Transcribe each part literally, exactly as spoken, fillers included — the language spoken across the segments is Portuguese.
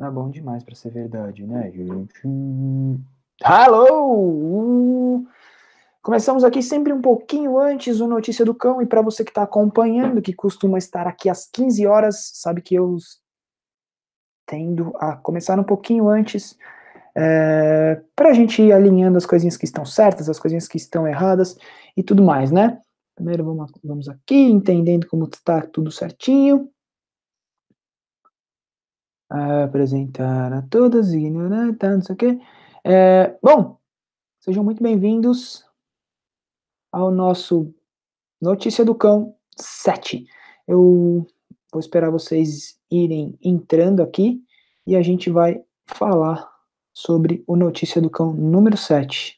É bom demais pra ser verdade, né, gente? Hello! Começamos aqui sempre um pouquinho antes o Notícia do Cão, e para você que está acompanhando, que costuma estar aqui às quinze horas, sabe que eu tendo a começar um pouquinho antes, é, para a gente ir alinhando as coisinhas que estão certas, as coisinhas que estão erradas e tudo mais, né? Primeiro vamos, vamos aqui, entendendo como está tudo certinho. Apresentar a todos, ignorar, tá, não sei o quê. É, bom, sejam muito bem-vindos ao nosso Notícia do Cão sete. Eu vou esperar vocês irem entrando aqui e a gente vai falar sobre o Notícia do Cão número sete.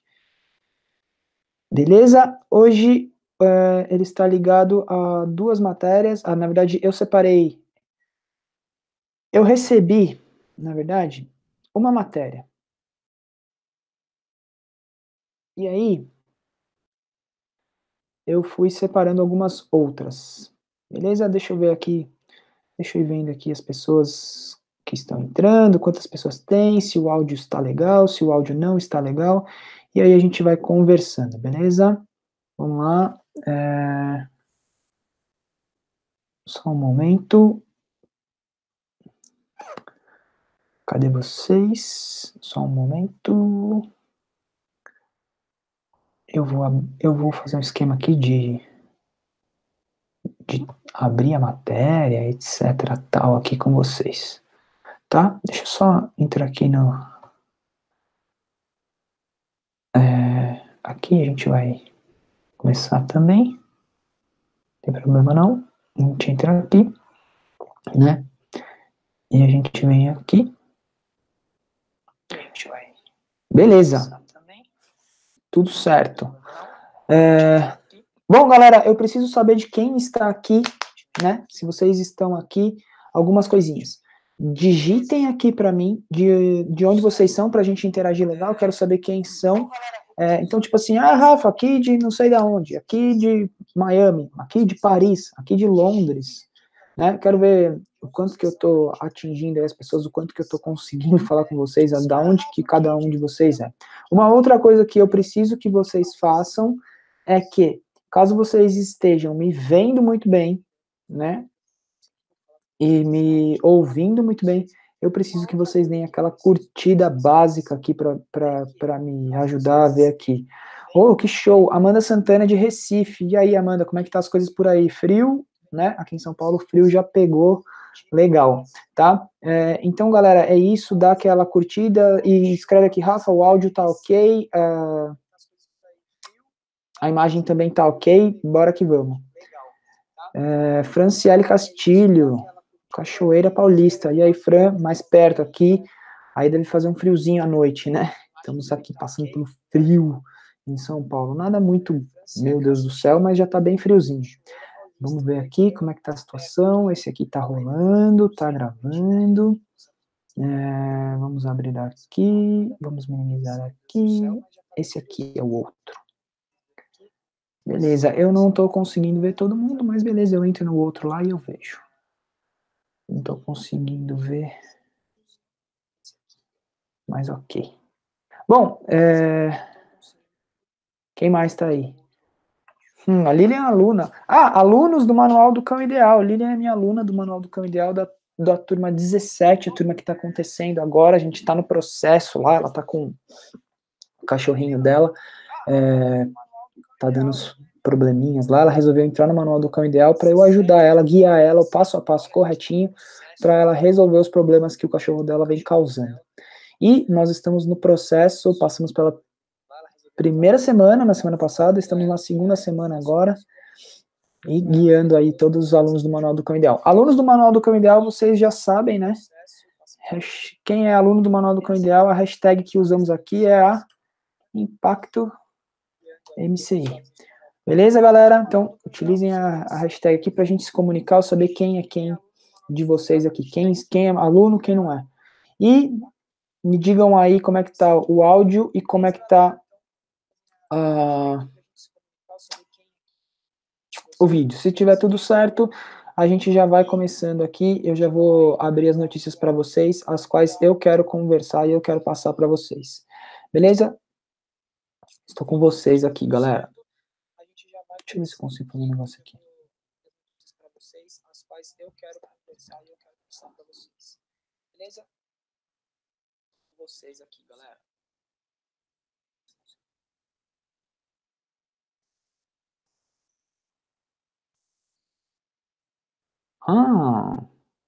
Beleza? Hoje é, ele está ligado a duas matérias. Ah, na verdade, eu separei. Eu recebi, na verdade, uma matéria. E aí, eu fui separando algumas outras. Beleza? Deixa eu ver aqui. Deixa eu ir vendo aqui as pessoas que estão entrando, quantas pessoas tem, se o áudio está legal, se o áudio não está legal. E aí a gente vai conversando, beleza? Vamos lá. É... Só um momento. Cadê vocês? Só um momento. Eu vou, eu vou fazer um esquema aqui de, de abrir a matéria, etc, tal, aqui com vocês. Tá? Deixa eu só entrar aqui no... É, aqui a gente vai começar também. Não tem problema não. A gente entra aqui, né? E a gente vem aqui. A gente vai... Beleza. Tudo certo. É... Bom, galera, eu preciso saber de quem está aqui, né? Se vocês estão aqui, algumas coisinhas. Digitem aqui para mim de, de onde vocês são, para a gente interagir legal. Eu quero saber quem são. É, então, tipo assim, ah, Rafa, aqui de não sei da onde, aqui de Miami, aqui de Paris, aqui de Londres, né? Quero ver o quanto que eu tô atingindo as pessoas, o quanto que eu tô conseguindo falar com vocês, da onde que cada um de vocês é. Uma outra coisa que eu preciso que vocês façam é que, caso vocês estejam me vendo muito bem, né, e me ouvindo muito bem, eu preciso que vocês deem aquela curtida básica aqui para me ajudar a ver aqui. Oh, que show! Amanda Santana de Recife. E aí, Amanda, como é que tá as coisas por aí? Frio, né? Aqui em São Paulo, frio já pegou. Legal, tá? É, então, galera, é isso. Dá aquela curtida e escreve aqui, Rafa, o áudio tá ok. Uh, a imagem também tá ok. Bora que vamos. É, Franciele Castilho, Cachoeira Paulista. E aí, Fran, mais perto aqui. Aí deve fazer um friozinho à noite, né? Estamos aqui passando pelo frio em São Paulo. Nada muito, meu Deus do céu, mas já tá bem friozinho. Vamos ver aqui como é que tá a situação. Esse aqui tá rolando, tá gravando. É, vamos abrir aqui, vamos minimizar aqui. Esse aqui é o outro. Beleza, eu não tô conseguindo ver todo mundo, mas beleza, eu entro no outro lá e eu vejo. Não tô conseguindo ver. Mas ok. Bom, é... quem mais tá aí? Hum, a Lilian é aluna. Ah, alunos do Manual do Cão Ideal. Lilian é minha aluna do Manual do Cão Ideal da, da turma dezessete, a turma que tá acontecendo agora. A gente tá no processo lá, ela tá com o cachorrinho dela. É... Tá dando uns probleminhas lá. Ela resolveu entrar no Manual do Cão Ideal para eu ajudar ela, guiar ela o passo a passo corretinho para ela resolver os problemas que o cachorro dela vem causando. E nós estamos no processo, passamos pela primeira semana, na semana passada, estamos na segunda semana agora, e guiando aí todos os alunos do Manual do Cão Ideal. Alunos do Manual do Cão Ideal, vocês já sabem, né? Quem é aluno do Manual do Cão Ideal, a hashtag que usamos aqui é a Impacto M C I. Beleza, galera? Então, utilizem a, a hashtag aqui para a gente se comunicar, saber quem é quem de vocês aqui, quem, quem é aluno, quem não é. E me digam aí como é que tá o áudio e como é que tá uh, o vídeo. Se tiver tudo certo, a gente já vai começando aqui, eu já vou abrir as notícias para vocês, as quais eu quero conversar e eu quero passar para vocês. Beleza? Estou com vocês aqui, galera. Deixa eu ver se eu consigo fazer um negócio aqui. As quais eu quero conversar e eu quero passar para vocês. Beleza? Vocês aqui, galera. Ah.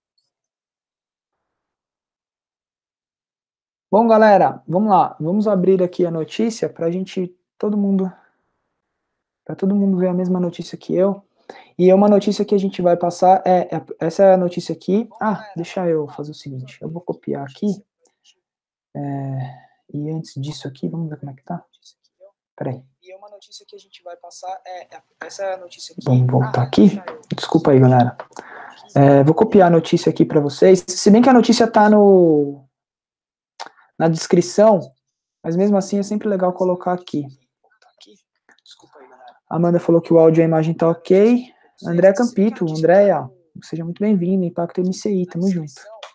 Bom, galera, vamos lá. Vamos abrir aqui a notícia para a gente, todo mundo, para todo mundo ver a mesma notícia que eu. E é uma notícia que a gente vai passar, é, é essa é a notícia aqui. Ah, deixa eu fazer o seguinte, eu vou copiar aqui. É, e antes disso aqui, vamos ver como é que tá. Peraí. E é uma notícia que a gente vai passar, é, é essa é a notícia aqui. Vamos voltar aqui. Desculpa aí, galera. É, vou copiar a notícia aqui para vocês. Se bem que a notícia tá no na descrição, mas mesmo assim é sempre legal colocar aqui. A Amanda falou que o áudio e a imagem tá ok. André Campito, Andréia, seja muito bem-vindo, Impacto M C I, tamo junto.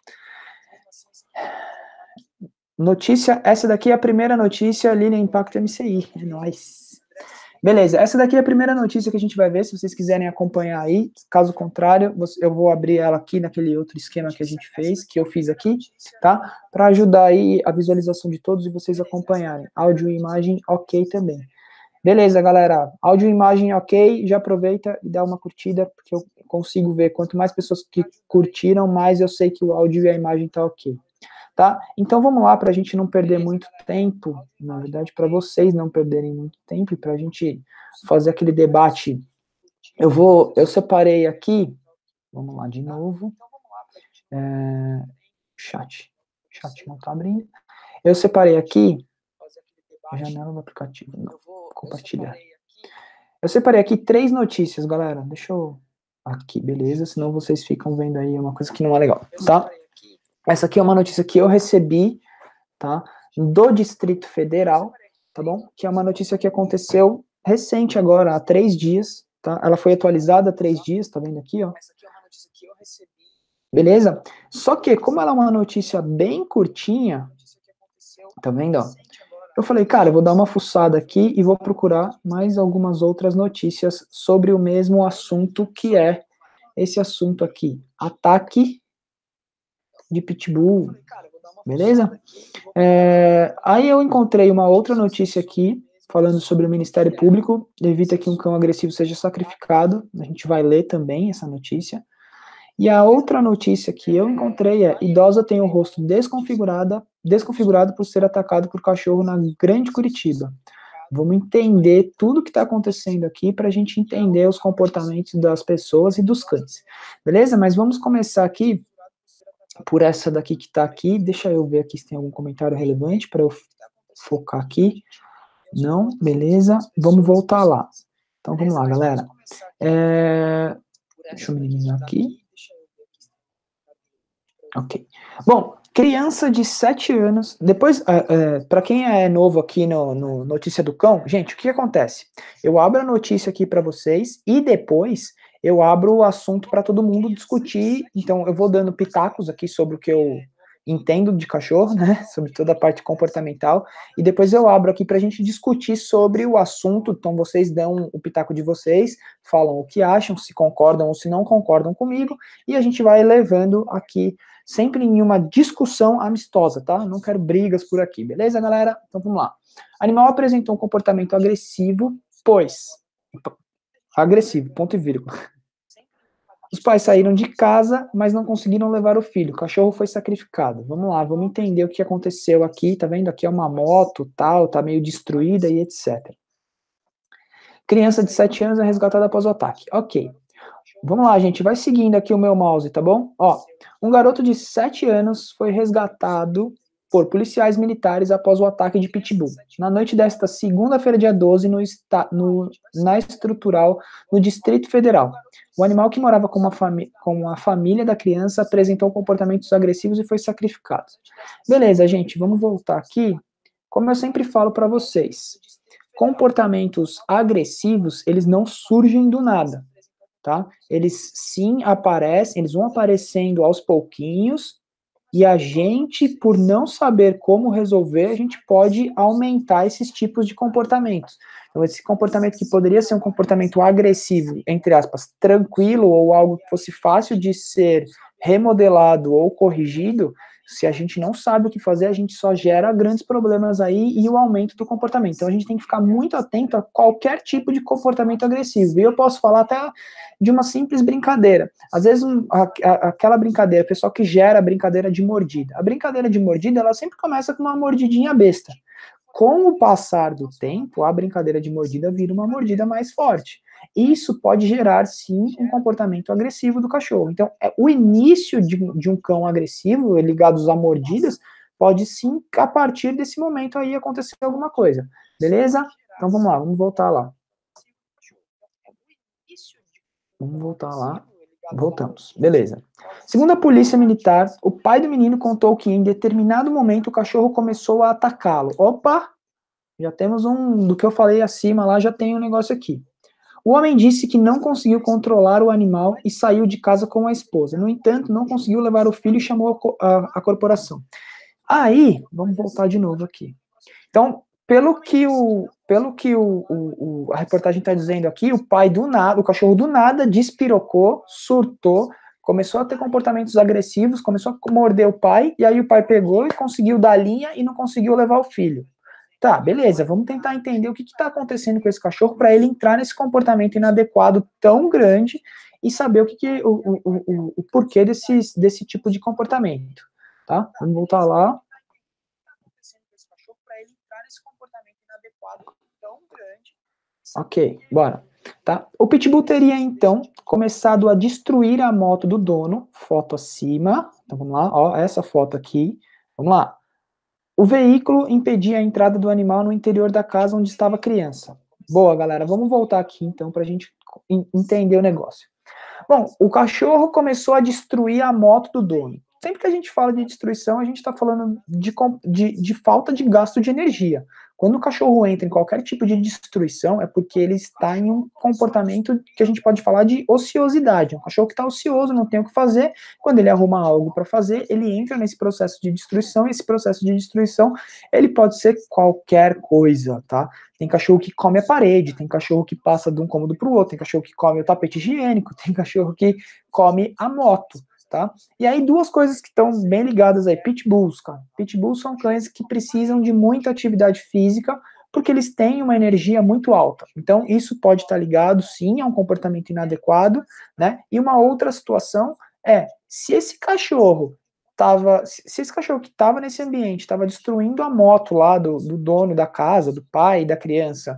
Notícia, essa daqui é a primeira notícia, Lilian Impacto M C I, é nóis. Beleza, essa daqui é a primeira notícia que a gente vai ver, se vocês quiserem acompanhar aí, caso contrário, eu vou abrir ela aqui naquele outro esquema que a gente fez, que eu fiz aqui, tá? Para ajudar aí a visualização de todos e vocês acompanharem. Áudio e imagem ok também. Beleza, galera, áudio e imagem ok, já aproveita e dá uma curtida, porque eu consigo ver, quanto mais pessoas que curtiram, mais eu sei que o áudio e a imagem tá ok. Tá? Então vamos lá, para a gente não perder muito tempo, na verdade para vocês não perderem muito tempo, e para a gente fazer aquele debate, eu vou, eu separei aqui, vamos lá de novo, é, chat, chat não está abrindo, eu separei aqui, janela do aplicativo, não, compartilhar, eu separei aqui três notícias, galera, deixa eu, aqui, beleza, senão vocês ficam vendo aí uma coisa que não é legal, tá? Essa aqui é uma notícia que eu recebi, tá, do Distrito Federal, tá bom? Que é uma notícia que aconteceu recente agora, há três dias, tá? Ela foi atualizada há três dias, tá vendo aqui, ó? Essa aqui é uma notícia que eu recebi. Beleza? Só que, como ela é uma notícia bem curtinha, tá vendo, ó? Eu falei, cara, eu vou dar uma fuçada aqui e vou procurar mais algumas outras notícias sobre o mesmo assunto, que é esse assunto aqui, ataque de pitbull, beleza? É, aí eu encontrei uma outra notícia aqui, falando sobre o Ministério Público, evita que um cão agressivo seja sacrificado, a gente vai ler também essa notícia. E a outra notícia que eu encontrei é, idosa tem o rosto desconfigurada, desconfigurado por ser atacado por cachorro na Grande Curitiba. Vamos entender tudo que está acontecendo aqui para a gente entender os comportamentos das pessoas e dos cães. Beleza? Mas vamos começar aqui por essa daqui que tá aqui, deixa eu ver aqui se tem algum comentário relevante para eu focar aqui. Não, beleza, vamos voltar lá. Então vamos lá, galera. É... Deixa eu minimizar aqui. Ok. Bom, criança de sete anos, depois, é, é, para quem é novo aqui no, no Notícia do Cão, gente, o que acontece? Eu abro a notícia aqui para vocês e depois eu abro o assunto para todo mundo discutir, então eu vou dando pitacos aqui sobre o que eu entendo de cachorro, né, sobre toda a parte comportamental, e depois eu abro aqui para a gente discutir sobre o assunto, então vocês dão o pitaco de vocês, falam o que acham, se concordam ou se não concordam comigo, e a gente vai levando aqui, sempre em uma discussão amistosa, tá? Não quero brigas por aqui, beleza, galera? Então vamos lá. Animal apresentou um comportamento agressivo, pois... Agressivo, ponto e vírgula. Os pais saíram de casa, mas não conseguiram levar o filho. O cachorro foi sacrificado. Vamos lá, vamos entender o que aconteceu aqui. Tá vendo? Aqui é uma moto, tal, tá meio destruída e etcétera. Criança de sete anos é resgatada após o ataque. Ok. Vamos lá, gente. Vai seguindo aqui o meu mouse, tá bom? Ó, um garoto de sete anos foi resgatado por policiais militares após o ataque de pitbull. Na noite desta segunda-feira, dia doze, no, no, na estrutural, no Distrito Federal. O animal, que morava com, uma com a família da criança, apresentou comportamentos agressivos e foi sacrificado. Beleza, gente, vamos voltar aqui. Como eu sempre falo para vocês, comportamentos agressivos, eles não surgem do nada. tá? Eles sim aparecem, eles vão aparecendo aos pouquinhos, e a gente, por não saber como resolver, a gente pode aumentar esses tipos de comportamentos. Então, esse comportamento que poderia ser um comportamento agressivo, entre aspas, tranquilo, ou algo que fosse fácil de ser remodelado ou corrigido, se a gente não sabe o que fazer, a gente só gera grandes problemas aí e o aumento do comportamento. Então, a gente tem que ficar muito atento a qualquer tipo de comportamento agressivo. E eu posso falar até de uma simples brincadeira. Às vezes, um, a, a, aquela brincadeira, o pessoal que gera a brincadeira de mordida. A brincadeira de mordida, ela sempre começa com uma mordidinha besta. Com o passar do tempo, a brincadeira de mordida vira uma mordida mais forte. Isso pode gerar, sim, um comportamento agressivo do cachorro. Então, é, o início de, de um cão agressivo, ligados a mordidas, pode sim, a partir desse momento aí, acontecer alguma coisa. Beleza? Então, vamos lá, vamos voltar lá. Vamos voltar lá. Voltamos. Beleza. Segundo a polícia militar, o pai do menino contou que em determinado momento o cachorro começou a atacá-lo. Opa! Já temos um, do que eu falei acima lá, já tem um negócio aqui. O homem disse que não conseguiu controlar o animal e saiu de casa com a esposa. No entanto, não conseguiu levar o filho e chamou a, a, a corporação. Aí, vamos voltar de novo aqui. Então, pelo que, o, pelo que o, o, o a reportagem está dizendo aqui, o pai do nada, o cachorro do nada despirocou, surtou, começou a ter comportamentos agressivos, começou a morder o pai, e aí o pai pegou e conseguiu dar linha e não conseguiu levar o filho. Tá, beleza, vamos tentar entender o que está acontecendo com esse cachorro para ele entrar nesse comportamento inadequado tão grande e saber o que, que o, o, o, o porquê desse, desse tipo de comportamento, tá? Vamos voltar lá. Ok, bora. Tá? O Pitbull teria, então, começado a destruir a moto do dono, foto acima, então vamos lá, ó, essa foto aqui, vamos lá. O veículo impedia a entrada do animal no interior da casa onde estava a criança. Boa, galera, vamos voltar aqui, então, para a gente entender o negócio. Bom, o cachorro começou a destruir a moto do dono. Sempre que a gente fala de destruição, a gente está falando de, de, de falta de gasto de energia. Quando o cachorro entra em qualquer tipo de destruição, é porque ele está em um comportamento que a gente pode falar de ociosidade. Um cachorro que está ocioso, não tem o que fazer. Quando ele arruma algo para fazer, ele entra nesse processo de destruição. E esse processo de destruição, ele pode ser qualquer coisa, tá? Tem cachorro que come a parede, tem cachorro que passa de um cômodo para o outro, tem cachorro que come o tapete higiênico, tem cachorro que come a moto. Tá? E aí duas coisas que estão bem ligadas aí, pitbulls, cara. Pitbulls são cães que precisam de muita atividade física, porque eles têm uma energia muito alta. Então isso pode estar ligado, sim, a um comportamento inadequado, né? E uma outra situação é, se esse cachorro tava, se esse cachorro que estava nesse ambiente estava destruindo a moto lá do, do dono da casa, do pai, da criança,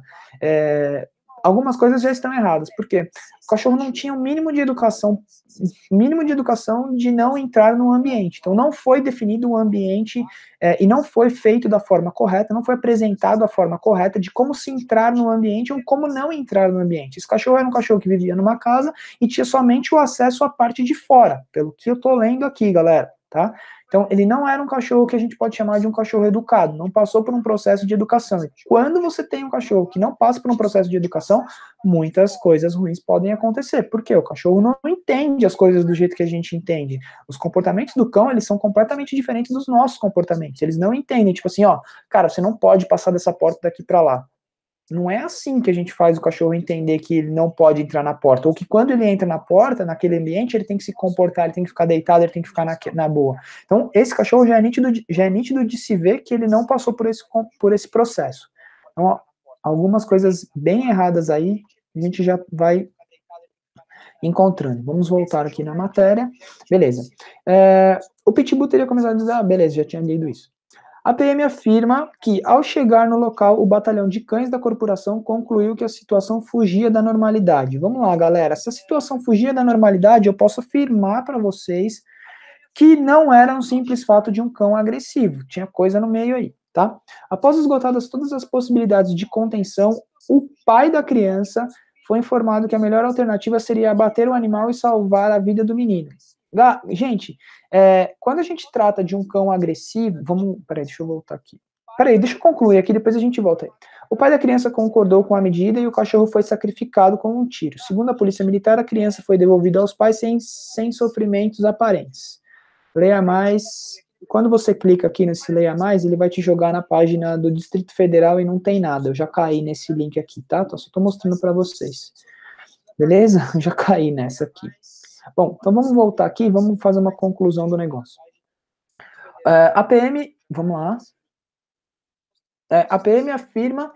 é, algumas coisas já estão erradas, porque o cachorro não tinha o um mínimo de educação, mínimo de educação de não entrar no ambiente. Então não foi definido o ambiente é, e não foi feito da forma correta, não foi apresentado a forma correta de como se entrar no ambiente ou como não entrar no ambiente. Esse cachorro era um cachorro que vivia numa casa e tinha somente o acesso à parte de fora, pelo que eu tô lendo aqui, galera, tá? Então, ele não era um cachorro que a gente pode chamar de um cachorro educado, não passou por um processo de educação. E quando você tem um cachorro que não passa por um processo de educação, muitas coisas ruins podem acontecer. Por quê? O cachorro não entende as coisas do jeito que a gente entende. Os comportamentos do cão, eles são completamente diferentes dos nossos comportamentos. Eles não entendem, tipo assim, ó, cara, você não pode passar dessa porta daqui para lá. Não é assim que a gente faz o cachorro entender que ele não pode entrar na porta, ou que quando ele entra na porta, naquele ambiente, ele tem que se comportar, ele tem que ficar deitado, ele tem que ficar na, na boa. Então, esse cachorro já é, nítido, já é nítido de se ver que ele não passou por esse, por esse processo. Então, ó, algumas coisas bem erradas aí, a gente já vai encontrando. Vamos voltar aqui na matéria. Beleza. É, o Pitbull teria começado a dizer, ah, beleza, já tinha lido isso. A P M afirma que, ao chegar no local, o batalhão de cães da corporação concluiu que a situação fugia da normalidade. Vamos lá, galera. Se a situação fugia da normalidade, eu posso afirmar para vocês que não era um simples fato de um cão agressivo. Tinha coisa no meio aí, tá? Após esgotadas todas as possibilidades de contenção, o pai da criança foi informado que a melhor alternativa seria abater o animal e salvar a vida do menino. Gente, é, quando a gente trata de um cão agressivo, vamos, peraí, deixa eu voltar aqui. Peraí, deixa eu concluir aqui, depois a gente volta aí. O pai da criança concordou com a medida e o cachorro foi sacrificado com um tiro. Segundo a polícia militar, a criança foi devolvida aos pais sem, sem sofrimentos aparentes. Leia mais. Quando você clica aqui nesse Leia Mais, ele vai te jogar na página do Distrito Federal e não tem nada. Eu já caí nesse link aqui, tá? Só estou mostrando para vocês. Beleza? Eu já caí nessa aqui. Bom, então vamos voltar aqui, vamos fazer uma conclusão do negócio. Uh, a P M, vamos lá. Uh, a P M afirma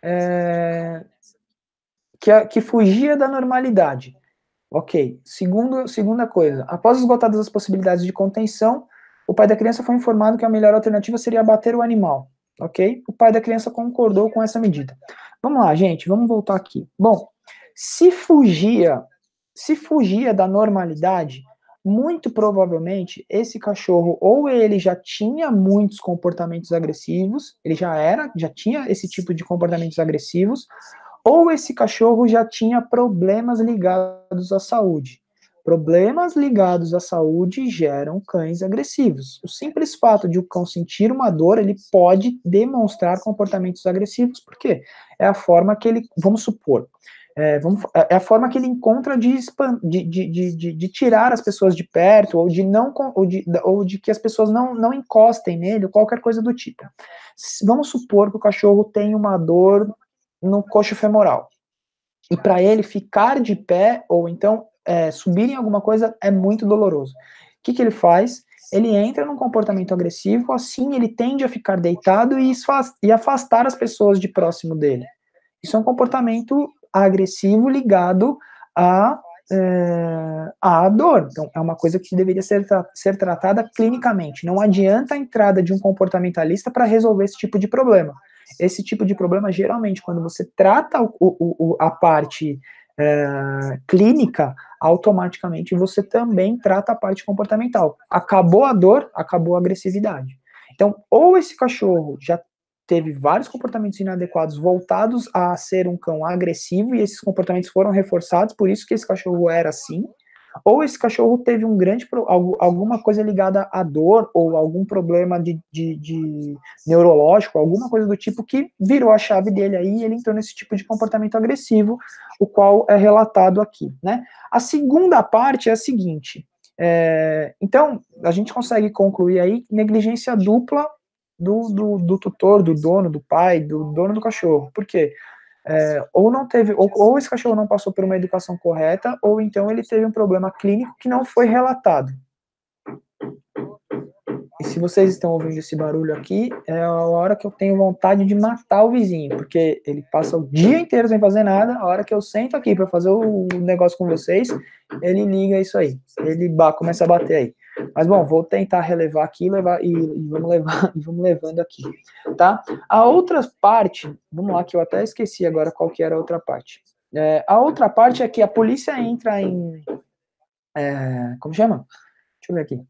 uh, que, a, que fugia da normalidade. Ok. Segundo, segunda coisa, após esgotadas as possibilidades de contenção, o pai da criança foi informado que a melhor alternativa seria abater o animal. Ok? O pai da criança concordou com essa medida. Vamos lá, gente, vamos voltar aqui. Bom, se fugia, se fugia da normalidade, muito provavelmente esse cachorro ou ele já tinha muitos comportamentos agressivos, ele já era, já tinha esse tipo de comportamentos agressivos, ou esse cachorro já tinha problemas ligados à saúde. Problemas ligados à saúde geram cães agressivos. O simples fato de o cão sentir uma dor, ele pode demonstrar comportamentos agressivos. Por quê? É a forma que ele, vamos supor, é, vamos, é a forma que ele encontra de, de, de, de, de tirar as pessoas de perto, ou de, não, ou de, ou de que as pessoas não, não encostem nele, ou qualquer coisa do tipo. Vamos supor que o cachorro tem uma dor no coxo femoral. E para ele ficar de pé, ou então é, subir em alguma coisa, é muito doloroso. O que, que ele faz? Ele entra num comportamento agressivo, assim ele tende a ficar deitado e, e afastar as pessoas de próximo dele. Isso é um comportamento agressivo ligado a, é, à dor. Então, é uma coisa que deveria ser, tra ser tratada clinicamente. Não adianta a entrada de um comportamentalista para resolver esse tipo de problema. Esse tipo de problema, geralmente, quando você trata o, o, a parte é, clínica, automaticamente você também trata a parte comportamental. Acabou a dor, acabou a agressividade. Então, ou esse cachorro já teve vários comportamentos inadequados voltados a ser um cão agressivo, e esses comportamentos foram reforçados, por isso que esse cachorro era assim, ou esse cachorro teve um grande, alguma coisa ligada à dor, ou algum problema de, de, de neurológico, alguma coisa do tipo que virou a chave dele aí, e ele entrou nesse tipo de comportamento agressivo, o qual é relatado aqui, né? A segunda parte é a seguinte, é, então, a gente consegue concluir aí negligência dupla do, do, do tutor, do dono, do pai, do dono do cachorro. Por quê? É, ou não teve, ou, ou esse cachorro não passou por uma educação correta, ou então ele teve um problema clínico que não foi relatado. E se vocês estão ouvindo esse barulho aqui, é a hora que eu tenho vontade de matar o vizinho, porque ele passa o dia inteiro sem fazer nada, a hora que eu sento aqui para fazer o negócio com vocês, ele liga isso aí, ele começa a bater aí. Mas bom, vou tentar relevar aqui levar, e, e vamos, levar, vamos levando aqui, tá? A outra parte, vamos lá, que eu até esqueci agora qual que era a outra parte. É, a outra parte é que a polícia entra em... É, como chama? Deixa eu ver aqui.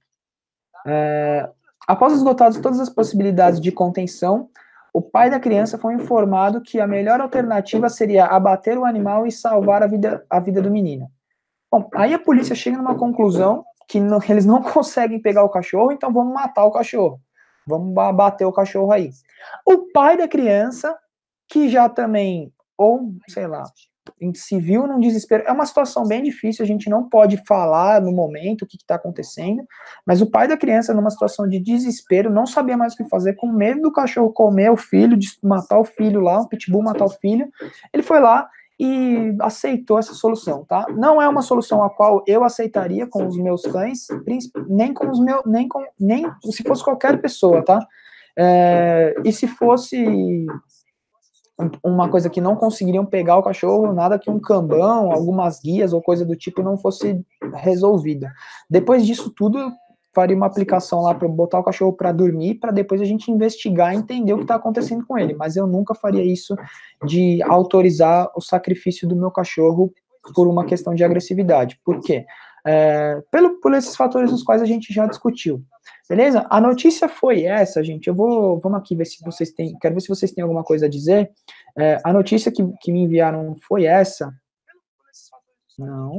É, após esgotadas todas as possibilidades de contenção, o pai da criança foi informado que a melhor alternativa seria abater o animal e salvar a vida, a vida do menino. Bom, aí a polícia chega numa conclusão que não, eles não conseguem pegar o cachorro, então vamos matar o cachorro. Vamos abater o cachorro aí. O pai da criança, que já também, ou sei lá, se viu num desespero, é uma situação bem difícil, a gente não pode falar no momento o que está acontecendo, mas o pai da criança, numa situação de desespero, não sabia mais o que fazer, com medo do cachorro comer o filho, de matar o filho lá, um pitbull matar o filho, ele foi lá e aceitou essa solução, tá? Não é uma solução a qual eu aceitaria com os meus cães, nem com os meus, nem com, nem se fosse qualquer pessoa, tá? É, e se fosse uma coisa que não conseguiriam pegar o cachorro, nada que um cambão, algumas guias ou coisa do tipo não fosse resolvida. Depois disso tudo, eu faria uma aplicação lá para botar o cachorro para dormir, para depois a gente investigar e entender o que está acontecendo com ele. Mas eu nunca faria isso de autorizar o sacrifício do meu cachorro por uma questão de agressividade. Por quê? É, pelo, por esses fatores os quais a gente já discutiu. Beleza? A notícia foi essa, gente. Eu vou, vamos aqui ver se vocês têm, quero ver se vocês têm alguma coisa a dizer. É, a notícia que, que me enviaram foi essa. Não.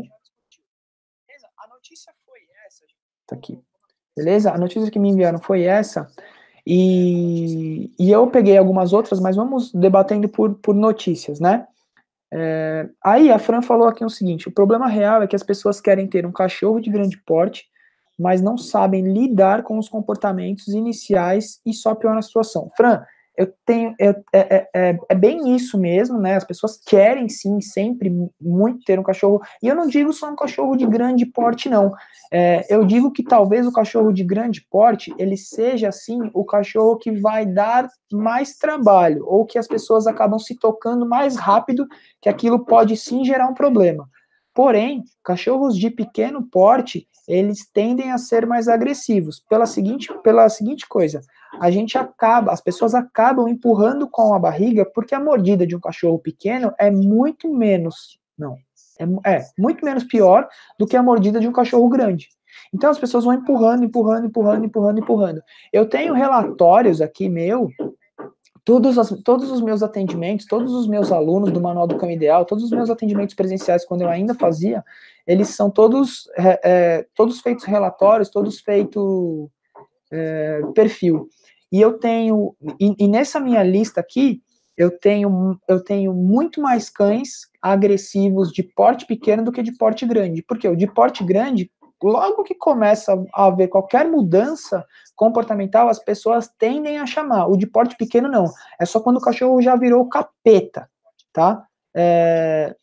A notícia foi essa. Tá aqui. Beleza? A notícia que me enviaram foi essa. E, e eu peguei algumas outras, mas vamos debatendo por, por notícias, né? É, aí a Fran falou aqui o seguinte: o problema real é que as pessoas querem ter um cachorro de grande porte, mas não sabem lidar com os comportamentos iniciais e só piora a situação. Fran, eu tenho, eu, é, é, é bem isso mesmo, né? As pessoas querem sim, sempre muito ter um cachorro, e eu não digo só um cachorro de grande porte, não. É, eu digo que talvez o cachorro de grande porte, ele seja, assim, o cachorro que vai dar mais trabalho, ou que as pessoas acabam se tocando mais rápido, que aquilo pode sim gerar um problema. Porém, cachorros de pequeno porte, eles tendem a ser mais agressivos, pela seguinte, pela seguinte coisa: a gente acaba, as pessoas acabam empurrando com a barriga, porque a mordida de um cachorro pequeno é muito menos, não, é, é muito menos pior do que a mordida de um cachorro grande. Então as pessoas vão empurrando, empurrando, empurrando, empurrando, empurrando. Eu tenho relatórios aqui meu, todos, as, todos os meus atendimentos, todos os meus alunos do Manual do Cão Ideal, todos os meus atendimentos presenciais, quando eu ainda fazia, eles são todos, é, é, todos feitos relatórios, todos feitos é, perfil. E eu tenho, e, e nessa minha lista aqui, eu tenho, eu tenho muito mais cães agressivos de porte pequeno do que de porte grande. Porque o de porte grande, logo que começa a haver qualquer mudança comportamental, as pessoas tendem a chamar. O de porte pequeno, não. É só quando o cachorro já virou capeta, tá? É...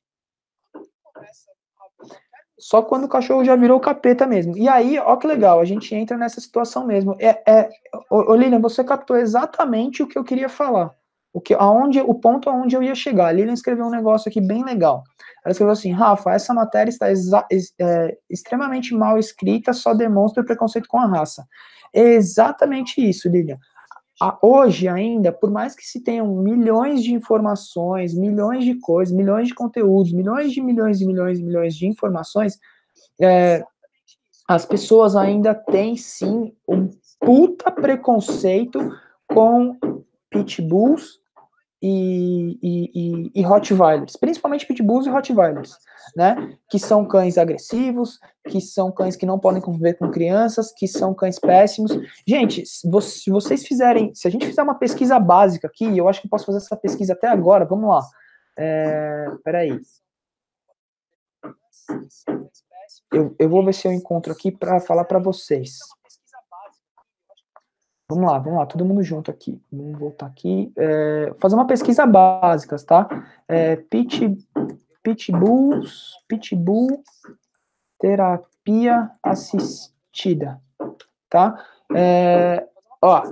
Só quando o cachorro já virou capeta mesmo. E aí, ó que legal, a gente entra nessa situação mesmo. É, é, ô, ô Lilian, você captou exatamente o que eu queria falar. O, que, aonde, o ponto aonde eu ia chegar. A Lilian escreveu um negócio aqui bem legal. Ela escreveu assim: Rafa, essa matéria está exa, é, extremamente mal escrita, só demonstra o preconceito com a raça. É exatamente isso, Lilian. Hoje ainda, por mais que se tenham milhões de informações, milhões de coisas, milhões de conteúdos, milhões de milhões e milhões e milhões de informações, é, as pessoas ainda têm sim um puta preconceito com pitbulls e, e, e, e Rottweilers, principalmente pitbulls e Rottweilers, né? Que são cães agressivos, que são cães que não podem conviver com crianças, que são cães péssimos. Gente, se vocês fizerem, se a gente fizer uma pesquisa básica aqui, eu acho que posso fazer essa pesquisa até agora, vamos lá. É, peraí. Eu, eu vou ver se eu encontro aqui para falar para vocês. Vamos lá, vamos lá, todo mundo junto aqui. Vamos voltar aqui. É, fazer uma pesquisa básica, tá? É, pit, pitbulls, pitbull terapia assistida, tá? É, ó,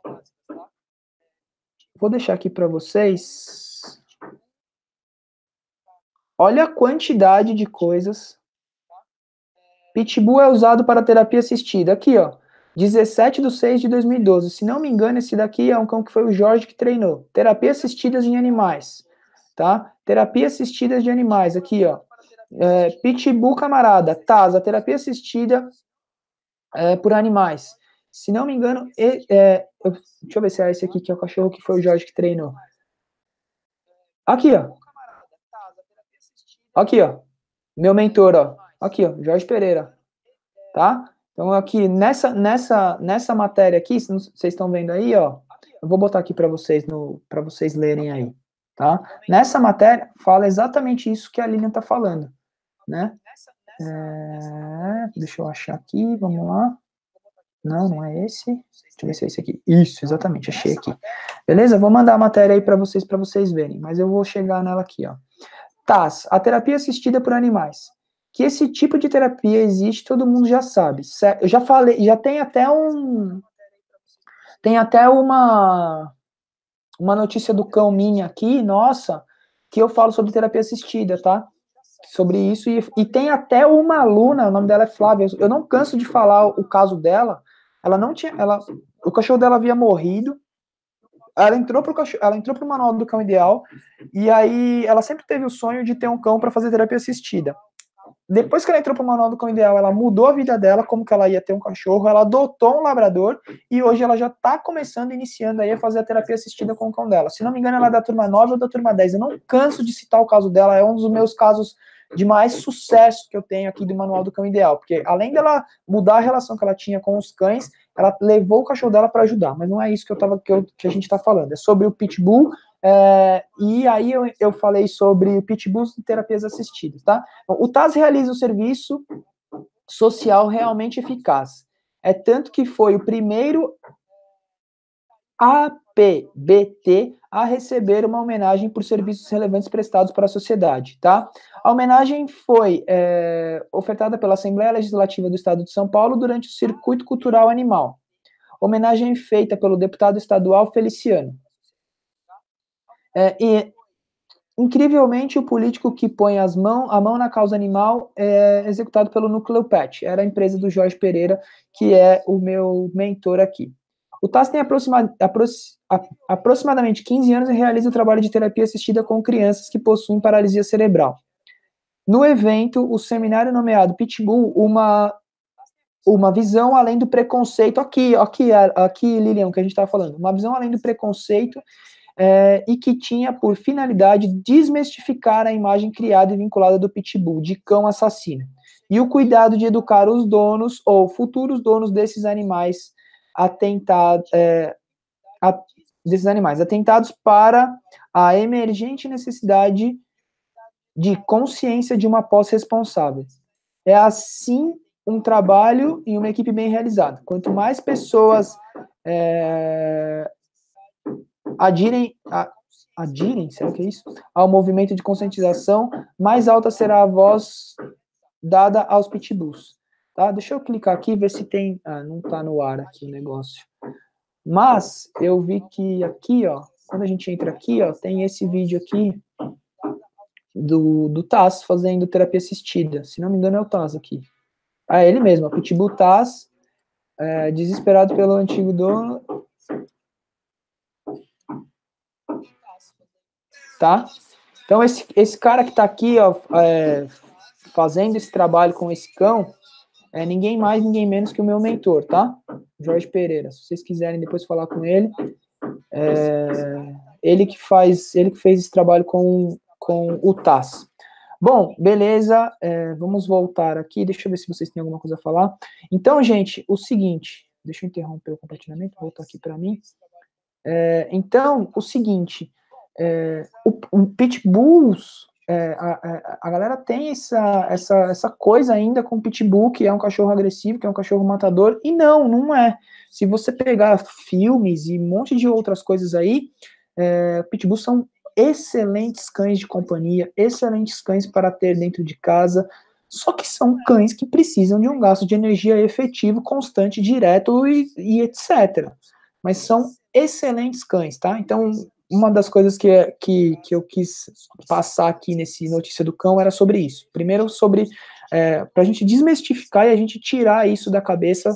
vou deixar aqui para vocês. Olha a quantidade de coisas. Pitbull é usado para terapia assistida. Aqui, ó. dezessete de seis de dois mil e doze. Se não me engano, esse daqui é um cão que foi o Jorge que treinou. Terapia assistidas em animais. Tá? Terapia assistidas de animais. Aqui, ó. É, Pitbull camarada. Tasa. Terapia assistida é, por animais. Se não me engano, é, é, eu, deixa eu ver se é esse aqui que é o cachorro que foi o Jorge que treinou. Aqui, ó. Aqui, ó. Meu mentor, ó. Aqui, ó. Jorge Pereira. Tá? Então, aqui, nessa, nessa, nessa matéria aqui, vocês estão vendo aí, ó. Eu vou botar aqui para vocês, para vocês lerem aí. Tá? Nessa matéria, fala exatamente isso que a Lilian tá falando. Né? É, deixa eu achar aqui, vamos lá. Não, não é esse. Deixa eu ver se é esse aqui. Isso, exatamente, achei aqui. Beleza? Vou mandar a matéria aí para vocês, para vocês verem, mas eu vou chegar nela aqui, ó. T A S, a terapia assistida por animais. Que esse tipo de terapia existe, todo mundo já sabe. Eu já falei, já tem até um... Tem até uma... Uma notícia do Cão Mini aqui, nossa, que eu falo sobre terapia assistida, tá? Sobre isso, e, e tem até uma aluna, o nome dela é Flávia, eu não canso de falar o caso dela, ela não tinha, ela, o cachorro dela havia morrido, ela entrou pro cachorro, ela entrou pro Manual do Cão Ideal, e aí ela sempre teve o sonho de ter um cão para fazer terapia assistida. Depois que ela entrou pro Manual do Cão Ideal, ela mudou a vida dela, como que ela ia ter um cachorro, ela adotou um labrador, e hoje ela já tá começando, iniciando aí a fazer a terapia assistida com o cão dela. Se não me engano, ela é da turma nove ou da turma dez, eu não canso de citar o caso dela, é um dos meus casos de mais sucesso que eu tenho aqui do Manual do Cão Ideal, porque além dela mudar a relação que ela tinha com os cães, ela levou o cachorro dela para ajudar, mas não é isso que, eu tava, que, eu, que a gente está falando, é sobre o pitbull, é, e aí eu, eu falei sobre pitbulls e terapias assistidas, tá? O T A S realiza um serviço social realmente eficaz, é tanto que foi o primeiro A P B T a receber uma homenagem por serviços relevantes prestados para a sociedade, tá? A homenagem foi é, ofertada pela Assembleia Legislativa do Estado de São Paulo durante o Circuito Cultural Animal. Homenagem feita pelo deputado estadual Feliciano. É, e, incrivelmente, o político que põe as mão, a mão na causa animal é executado pelo Núcleo Pet, era a empresa do Jorge Pereira, que é o meu mentor aqui. O T A S tem aproxima, aprox, a, aproximadamente quinze anos e realiza o trabalho de terapia assistida com crianças que possuem paralisia cerebral. No evento, o seminário nomeado Pitbull, uma, uma visão além do preconceito, aqui, aqui, aqui Lilian, que a gente estava falando, uma visão além do preconceito, é, e que tinha por finalidade desmistificar a imagem criada e vinculada do Pitbull, de cão assassino, e o cuidado de educar os donos ou futuros donos desses animais atentados, é, a, desses animais, atentados para a emergente necessidade de consciência de uma posse responsável. É assim um trabalho e uma equipe bem realizada. Quanto mais pessoas é, adirem, a, adirem, será que é isso? Ao movimento de conscientização, mais alta será a voz dada aos pitbulls. Tá? Deixa eu clicar aqui e ver se tem... Ah, não está no ar aqui o negócio. Mas eu vi que aqui, ó, quando a gente entra aqui, ó, tem esse vídeo aqui do, do T A S fazendo terapia assistida. Se não me engano é o T A S aqui. Ah, é ele mesmo, o Pitbull T A S, é, desesperado pelo antigo dono. Tá? Então esse, esse cara que tá aqui, ó, é, fazendo esse trabalho com esse cão, é ninguém mais, ninguém menos que o meu mentor, tá? Jorge Pereira. Se vocês quiserem depois falar com ele, é, ele que faz, ele que fez esse trabalho com, com o T A S. Bom, beleza, é, vamos voltar aqui, deixa eu ver se vocês têm alguma coisa a falar. Então, gente, o seguinte, deixa eu interromper o compartilhamento, voltar aqui para mim. É, então, o seguinte, é, o, o Pitbulls, é, a, a, a galera tem essa, essa, essa coisa ainda com o Pitbull, que é um cachorro agressivo, que é um cachorro matador, e não, não é. Se você pegar filmes e um monte de outras coisas aí, é, Pitbulls são excelentes cães de companhia, excelentes cães para ter dentro de casa, só que são cães que precisam de um gasto de energia efetivo, constante, direto e, e etcétera. Mas são excelentes cães, tá? Então, uma das coisas que, que, que eu quis passar aqui nesse Notícia do Cão era sobre isso. Primeiro, sobre, é, para a gente desmistificar e a gente tirar isso da cabeça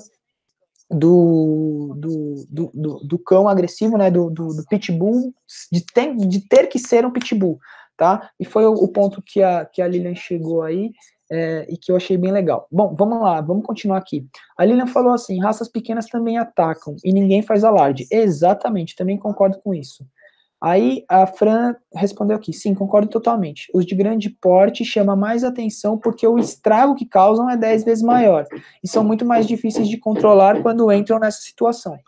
do, do, do, do, do cão agressivo, né, do, do, do pitbull, de ter, de ter que ser um pitbull, tá? E foi o, o ponto que a, que a Lilian chegou aí, é, e que eu achei bem legal. Bom, vamos lá, vamos continuar aqui. A Lilian falou assim, raças pequenas também atacam, e ninguém faz alarde. Exatamente, também concordo com isso. Aí a Fran respondeu aqui, sim, concordo totalmente. Os de grande porte chamam mais atenção porque o estrago que causam é dez vezes maior e são muito mais difíceis de controlar quando entram nessa situação.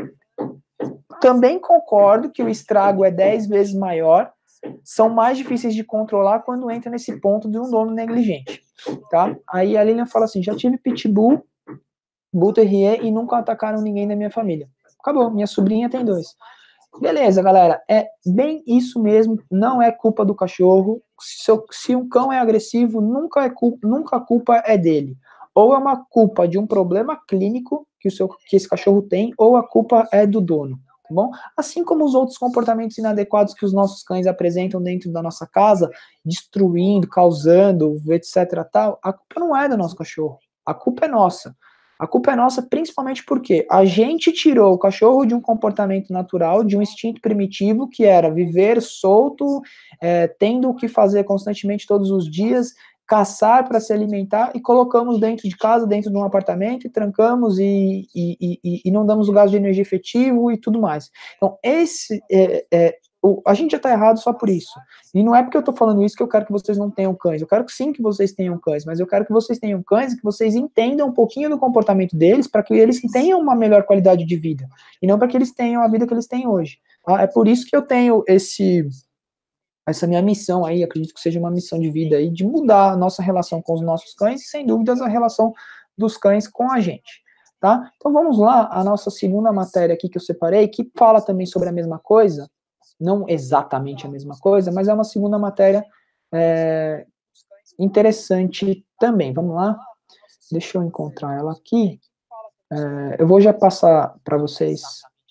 Também concordo que o estrago é dez vezes maior, são mais difíceis de controlar quando entra nesse ponto de um dono negligente, tá? Aí a Lilian fala assim, já tive pitbull, bull terrier e nunca atacaram ninguém da minha família. Acabou, minha sobrinha tem dois. Beleza, galera, é bem isso mesmo, não é culpa do cachorro, se, se um cão é agressivo, nunca, é culpa, nunca a culpa é dele, ou é uma culpa de um problema clínico que, o seu, que esse cachorro tem, ou a culpa é do dono, tá bom? Assim como os outros comportamentos inadequados que os nossos cães apresentam dentro da nossa casa, destruindo, causando, etc, tal, a culpa não é do nosso cachorro, a culpa é nossa. A culpa é nossa principalmente porque a gente tirou o cachorro de um comportamento natural, de um instinto primitivo, que era viver solto, é, tendo o que fazer constantemente todos os dias, caçar para se alimentar, e colocamos dentro de casa, dentro de um apartamento, e trancamos e, e, e, e não damos o gasto de energia efetivo e tudo mais. Então, esse, é, é, o, a gente já tá errado só por isso. E não é porque eu tô falando isso que eu quero que vocês não tenham cães. Eu quero que sim que vocês tenham cães, mas eu quero que vocês tenham cães e que vocês entendam um pouquinho do comportamento deles para que eles tenham uma melhor qualidade de vida. E não para que eles tenham a vida que eles têm hoje. Tá? É por isso que eu tenho esse... essa minha missão aí, acredito que seja uma missão de vida aí, de mudar a nossa relação com os nossos cães e, sem dúvidas, a relação dos cães com a gente, tá? Então vamos lá, a nossa segunda matéria aqui que eu separei, que fala também sobre a mesma coisa, não exatamente a mesma coisa, mas é uma segunda matéria é, interessante também. Vamos lá? Deixa eu encontrar ela aqui. É, eu vou já passar para vocês.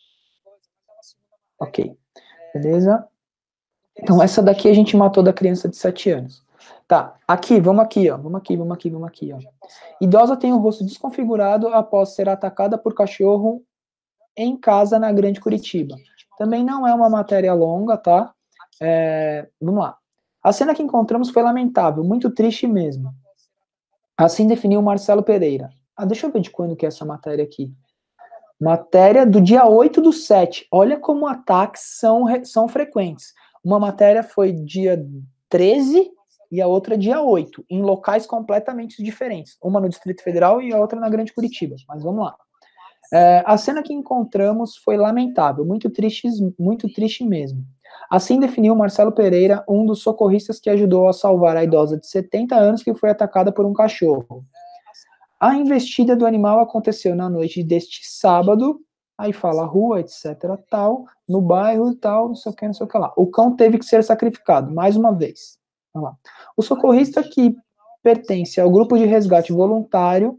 Ok, beleza? Então, essa daqui a gente matou da criança de sete anos. Tá, aqui, vamos aqui, ó. Vamos aqui, vamos aqui, vamos aqui, ó. Idosa tem o rosto desconfigurado após ser atacada por cachorro em casa na Grande Curitiba. Também não é uma matéria longa, tá? É, vamos lá. A cena que encontramos foi lamentável, muito triste mesmo. Assim definiu Marcelo Pereira. Ah, deixa eu ver de quando que é essa matéria aqui. Matéria do dia oito do sete. Olha como ataques são, são frequentes. Uma matéria foi dia treze e a outra dia oito, em locais completamente diferentes. Uma no Distrito Federal e a outra na Grande Curitiba. Mas vamos lá. É, a cena que encontramos foi lamentável, muito triste, muito triste mesmo. Assim definiu Marcelo Pereira, um dos socorristas que ajudou a salvar a idosa de setenta anos que foi atacada por um cachorro. A investida do animal aconteceu na noite deste sábado, aí fala rua, etc, tal, no bairro e tal, não sei o que, não sei o que lá. O cão teve que ser sacrificado, mais uma vez. Vamos lá. O socorrista que pertence ao grupo de resgate voluntário,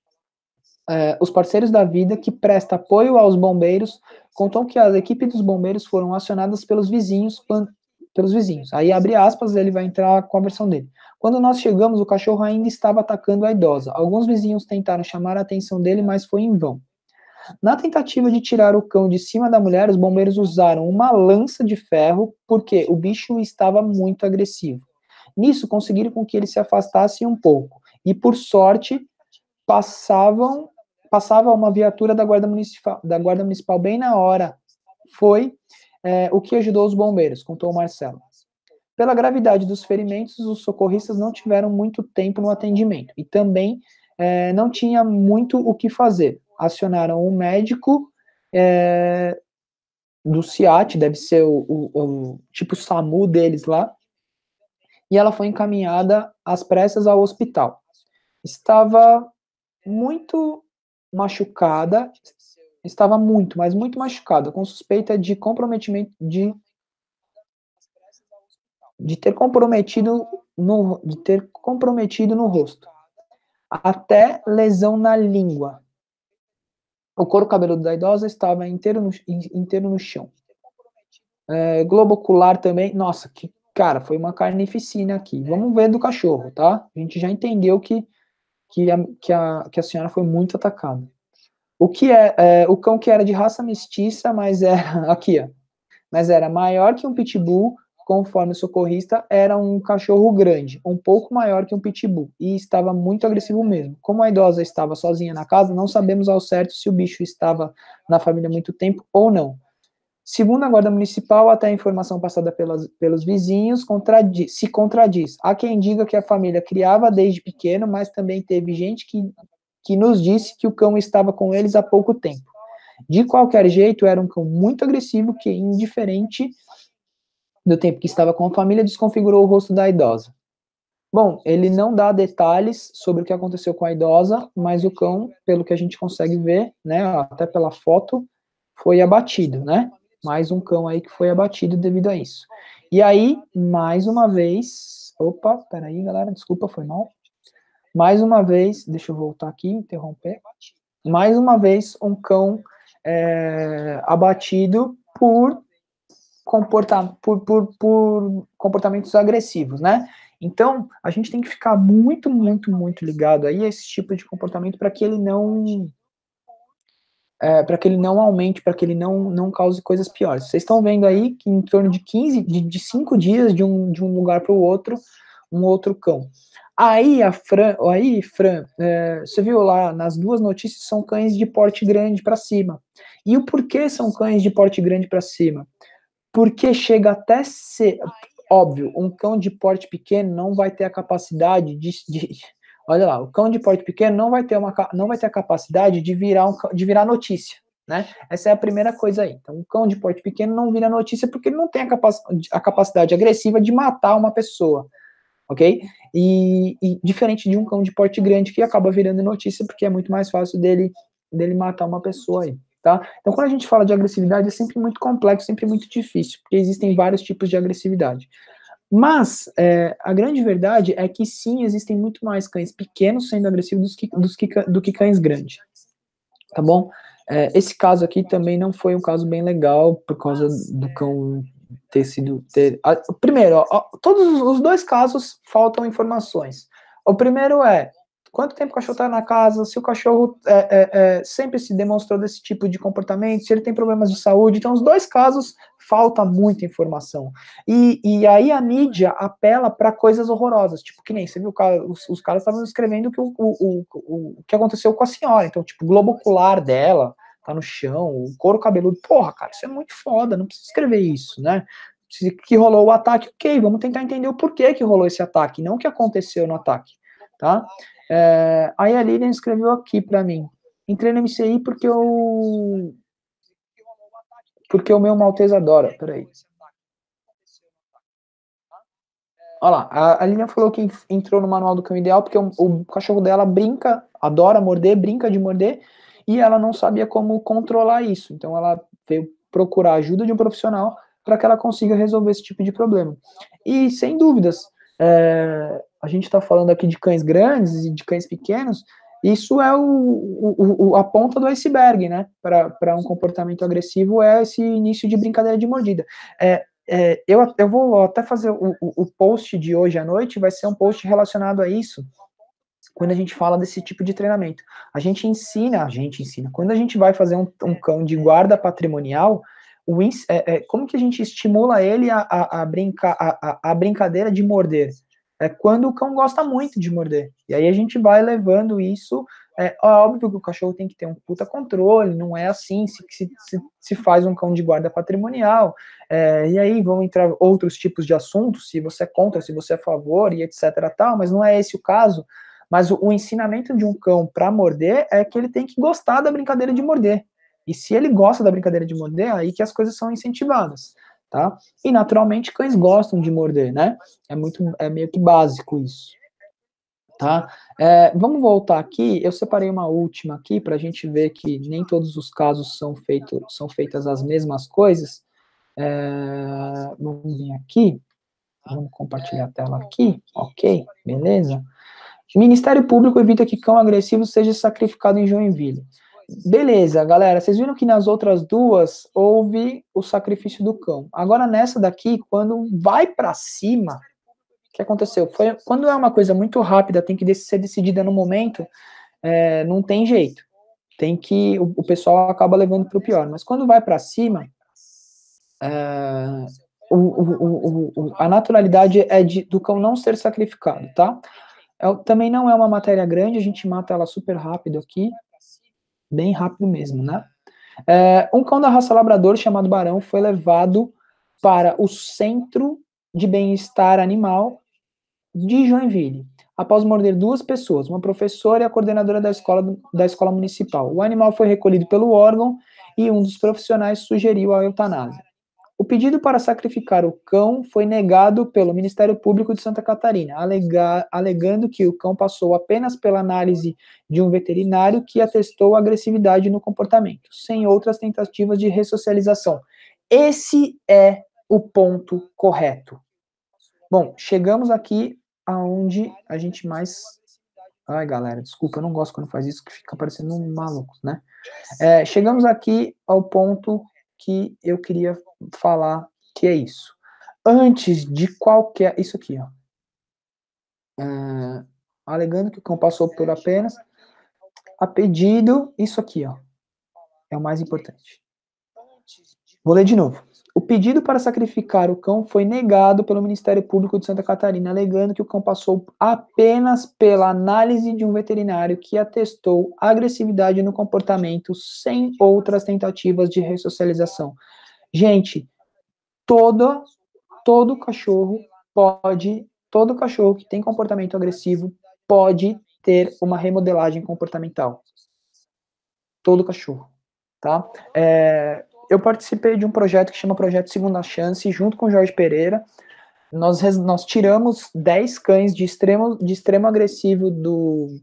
eh, os parceiros da vida, que presta apoio aos bombeiros, contou que as equipes dos bombeiros foram acionadas pelos vizinhos, pelos vizinhos. Aí, abre aspas, ele vai entrar com a versão dele. Quando nós chegamos, o cachorro ainda estava atacando a idosa. Alguns vizinhos tentaram chamar a atenção dele, mas foi em vão. Na tentativa de tirar o cão de cima da mulher, os bombeiros usaram uma lança de ferro, porque o bicho estava muito agressivo. Nisso, conseguiram com que ele se afastasse um pouco. E, por sorte, passavam, passava uma viatura da Guarda Municipal, da Guarda Municipal bem na hora. Foi é, o que ajudou os bombeiros, contou o Marcelo. Pela gravidade dos ferimentos, os socorristas não tiveram muito tempo no atendimento e também é, não tinha muito o que fazer. Acionaram um médico é, do SIAT, deve ser o, o, o tipo SAMU deles lá, e ela foi encaminhada às pressas ao hospital. Estava muito machucada, estava muito, mas muito machucada, com suspeita de comprometimento de de ter comprometido no, de ter comprometido no rosto, até lesão na língua. O couro cabeludo da idosa estava inteiro no, inteiro no chão. É, globo ocular também, nossa, que cara, foi uma carnificina aqui. Vamos ver do cachorro, tá? A gente já entendeu que, que, a, que, a, que a senhora foi muito atacada. O que é, é o cão que era de raça mestiça, mas era aqui, ó, mas era maior que um pitbull. Conforme o socorrista, era um cachorro grande, um pouco maior que um pitbull, e estava muito agressivo mesmo. Como a idosa estava sozinha na casa, não sabemos ao certo se o bicho estava na família há muito tempo ou não. Segundo a Guarda Municipal, até a informação passada pelas, pelos vizinhos contradiz, se contradiz. Há quem diga que a família criava desde pequeno, mas também teve gente que, que nos disse que o cão estava com eles há pouco tempo. De qualquer jeito, era um cão muito agressivo que, indiferente do tempo que estava com a família, desconfigurou o rosto da idosa. Bom, ele não dá detalhes sobre o que aconteceu com a idosa, mas o cão, pelo que a gente consegue ver, né, até pela foto, foi abatido, né? Mais um cão aí que foi abatido devido a isso. E aí, mais uma vez, opa, peraí, galera, desculpa, foi mal. Mais uma vez, deixa eu voltar aqui, interromper. Mais uma vez, um cão é, abatido por Comportar, por, por, por comportamentos agressivos, né? Então, a gente tem que ficar muito, muito, muito ligado aí a esse tipo de comportamento para que ele não é, para que ele não aumente, para que ele não, não cause coisas piores. Vocês estão vendo aí que em torno de quinze, de, de cinco dias de um, de um lugar para o outro, um outro cão. Aí, a Fran, aí, Fran, é, você viu lá, nas duas notícias, são cães de porte grande para cima. E o porquê são cães de porte grande para cima? porque chega até ser... Óbvio, um cão de porte pequeno não vai ter a capacidade de... de olha lá, o cão de porte pequeno não vai ter, uma, não vai ter a capacidade de virar, um, de virar notícia, né? Essa é a primeira coisa aí. Então, um cão de porte pequeno não vira notícia porque ele não tem a, capac, a capacidade agressiva de matar uma pessoa, ok? E, e diferente de um cão de porte grande que acaba virando notícia porque é muito mais fácil dele, dele matar uma pessoa aí, tá? Então, quando a gente fala de agressividade, é sempre muito complexo, sempre muito difícil, porque existem vários tipos de agressividade. Mas, é, a grande verdade é que sim, existem muito mais cães pequenos sendo agressivos que, dos que, do que cães grandes, tá bom? É, esse caso aqui também não foi um caso bem legal, por causa do cão ter sido... Ter, a, primeiro, ó, todos os dois casos faltam informações. O primeiro é, quanto tempo o cachorro está na casa, se o cachorro é, é, é, sempre se demonstrou desse tipo de comportamento, se ele tem problemas de saúde. Então, os dois casos, falta muita informação. E, e aí a mídia apela para coisas horrorosas, tipo, que nem, você viu, os, os caras estavam escrevendo que o, o, o, o que aconteceu com a senhora. Então, tipo, o globo ocular dela tá no chão, o couro cabeludo. Porra, cara, isso é muito foda, não precisa escrever isso, né? Que rolou o ataque, ok, vamos tentar entender o porquê que rolou esse ataque, não o que aconteceu no ataque, tá? É, aí a Lilian escreveu aqui pra mim, entrei no M C I porque eu... porque o meu Maltese adora, peraí. Olha lá, a, a Lilian falou que entrou no manual do cão ideal porque o, o cachorro dela brinca, adora morder, brinca de morder, e ela não sabia como controlar isso, então ela veio procurar a ajuda de um profissional para que ela consiga resolver esse tipo de problema. E, sem dúvidas, é, a gente está falando aqui de cães grandes e de cães pequenos, isso é o, o, o, a ponta do iceberg, né, para um comportamento agressivo, é esse início de brincadeira de mordida. É, é, eu, eu vou até fazer o, o, o post de hoje à noite, vai ser um post relacionado a isso, quando a gente fala desse tipo de treinamento. A gente ensina, a gente ensina, quando a gente vai fazer um, um cão de guarda patrimonial, o, é, é, como que a gente estimula ele a, a, a, brinca, a, a, a brincadeira de morder? É quando o cão gosta muito de morder. E aí a gente vai levando isso, é óbvio que o cachorro tem que ter um puta controle, não é assim se, se, se faz um cão de guarda patrimonial, é, e aí vão entrar outros tipos de assuntos, se você é contra, se você é a favor, e etc tal, mas não é esse o caso. Mas o, o ensinamento de um cão para morder é que ele tem que gostar da brincadeira de morder. E se ele gosta da brincadeira de morder, é aí que as coisas são incentivadas, tá? E naturalmente cães gostam de morder, né? É muito, é meio que básico isso, tá? É, vamos voltar aqui. Eu separei uma última aqui para a gente ver que nem todos os casos são feitos, são feitas as mesmas coisas. É, vamos vir aqui. Vamos compartilhar a tela aqui, ok? Beleza? Ministério Público evita que cão agressivo seja sacrificado em Joinville. Beleza, galera, vocês viram que nas outras duas houve o sacrifício do cão. Agora nessa daqui, quando vai para cima, o que aconteceu? Foi, quando é uma coisa muito rápida, tem que ser decidida no momento, é, não tem jeito. Tem que, o, o pessoal acaba levando para o pior. Mas quando vai para cima, é, o, o, o, a naturalidade é de, do cão não ser sacrificado, tá? É, também não é uma matéria grande, a gente mata ela super rápido aqui, bem rápido mesmo, né? É, um cão da raça labrador chamado Barão foi levado para o Centro de Bem-Estar Animal de Joinville, após morder duas pessoas, uma professora e a coordenadora da escola, da escola municipal. O animal foi recolhido pelo órgão e um dos profissionais sugeriu a eutanásia. O pedido para sacrificar o cão foi negado pelo Ministério Público de Santa Catarina, alega, alegando que o cão passou apenas pela análise de um veterinário que atestou agressividade no comportamento, sem outras tentativas de ressocialização. Esse é o ponto correto. Bom, chegamos aqui aonde a gente mais... Ai, galera, desculpa, eu não gosto quando faz isso, que fica parecendo um maluco, né? É, chegamos aqui ao ponto que eu queria falar, que é isso. Antes de qualquer... Isso aqui, ó. É, alegando que o cão passou por apenas a pedido... Isso aqui, ó. É o mais importante. Vou ler de novo. O pedido para sacrificar o cão foi negado pelo Ministério Público de Santa Catarina, alegando que o cão passou apenas pela análise de um veterinário que atestou agressividade no comportamento sem outras tentativas de ressocialização. Gente, todo, todo cachorro pode, todo cachorro que tem comportamento agressivo pode ter uma remodelagem comportamental. Todo cachorro, tá? É, eu participei de um projeto que chama Projeto Segunda Chance, junto com o Jorge Pereira. Nós, nós tiramos dez cães de extremo, de extremo agressivo do,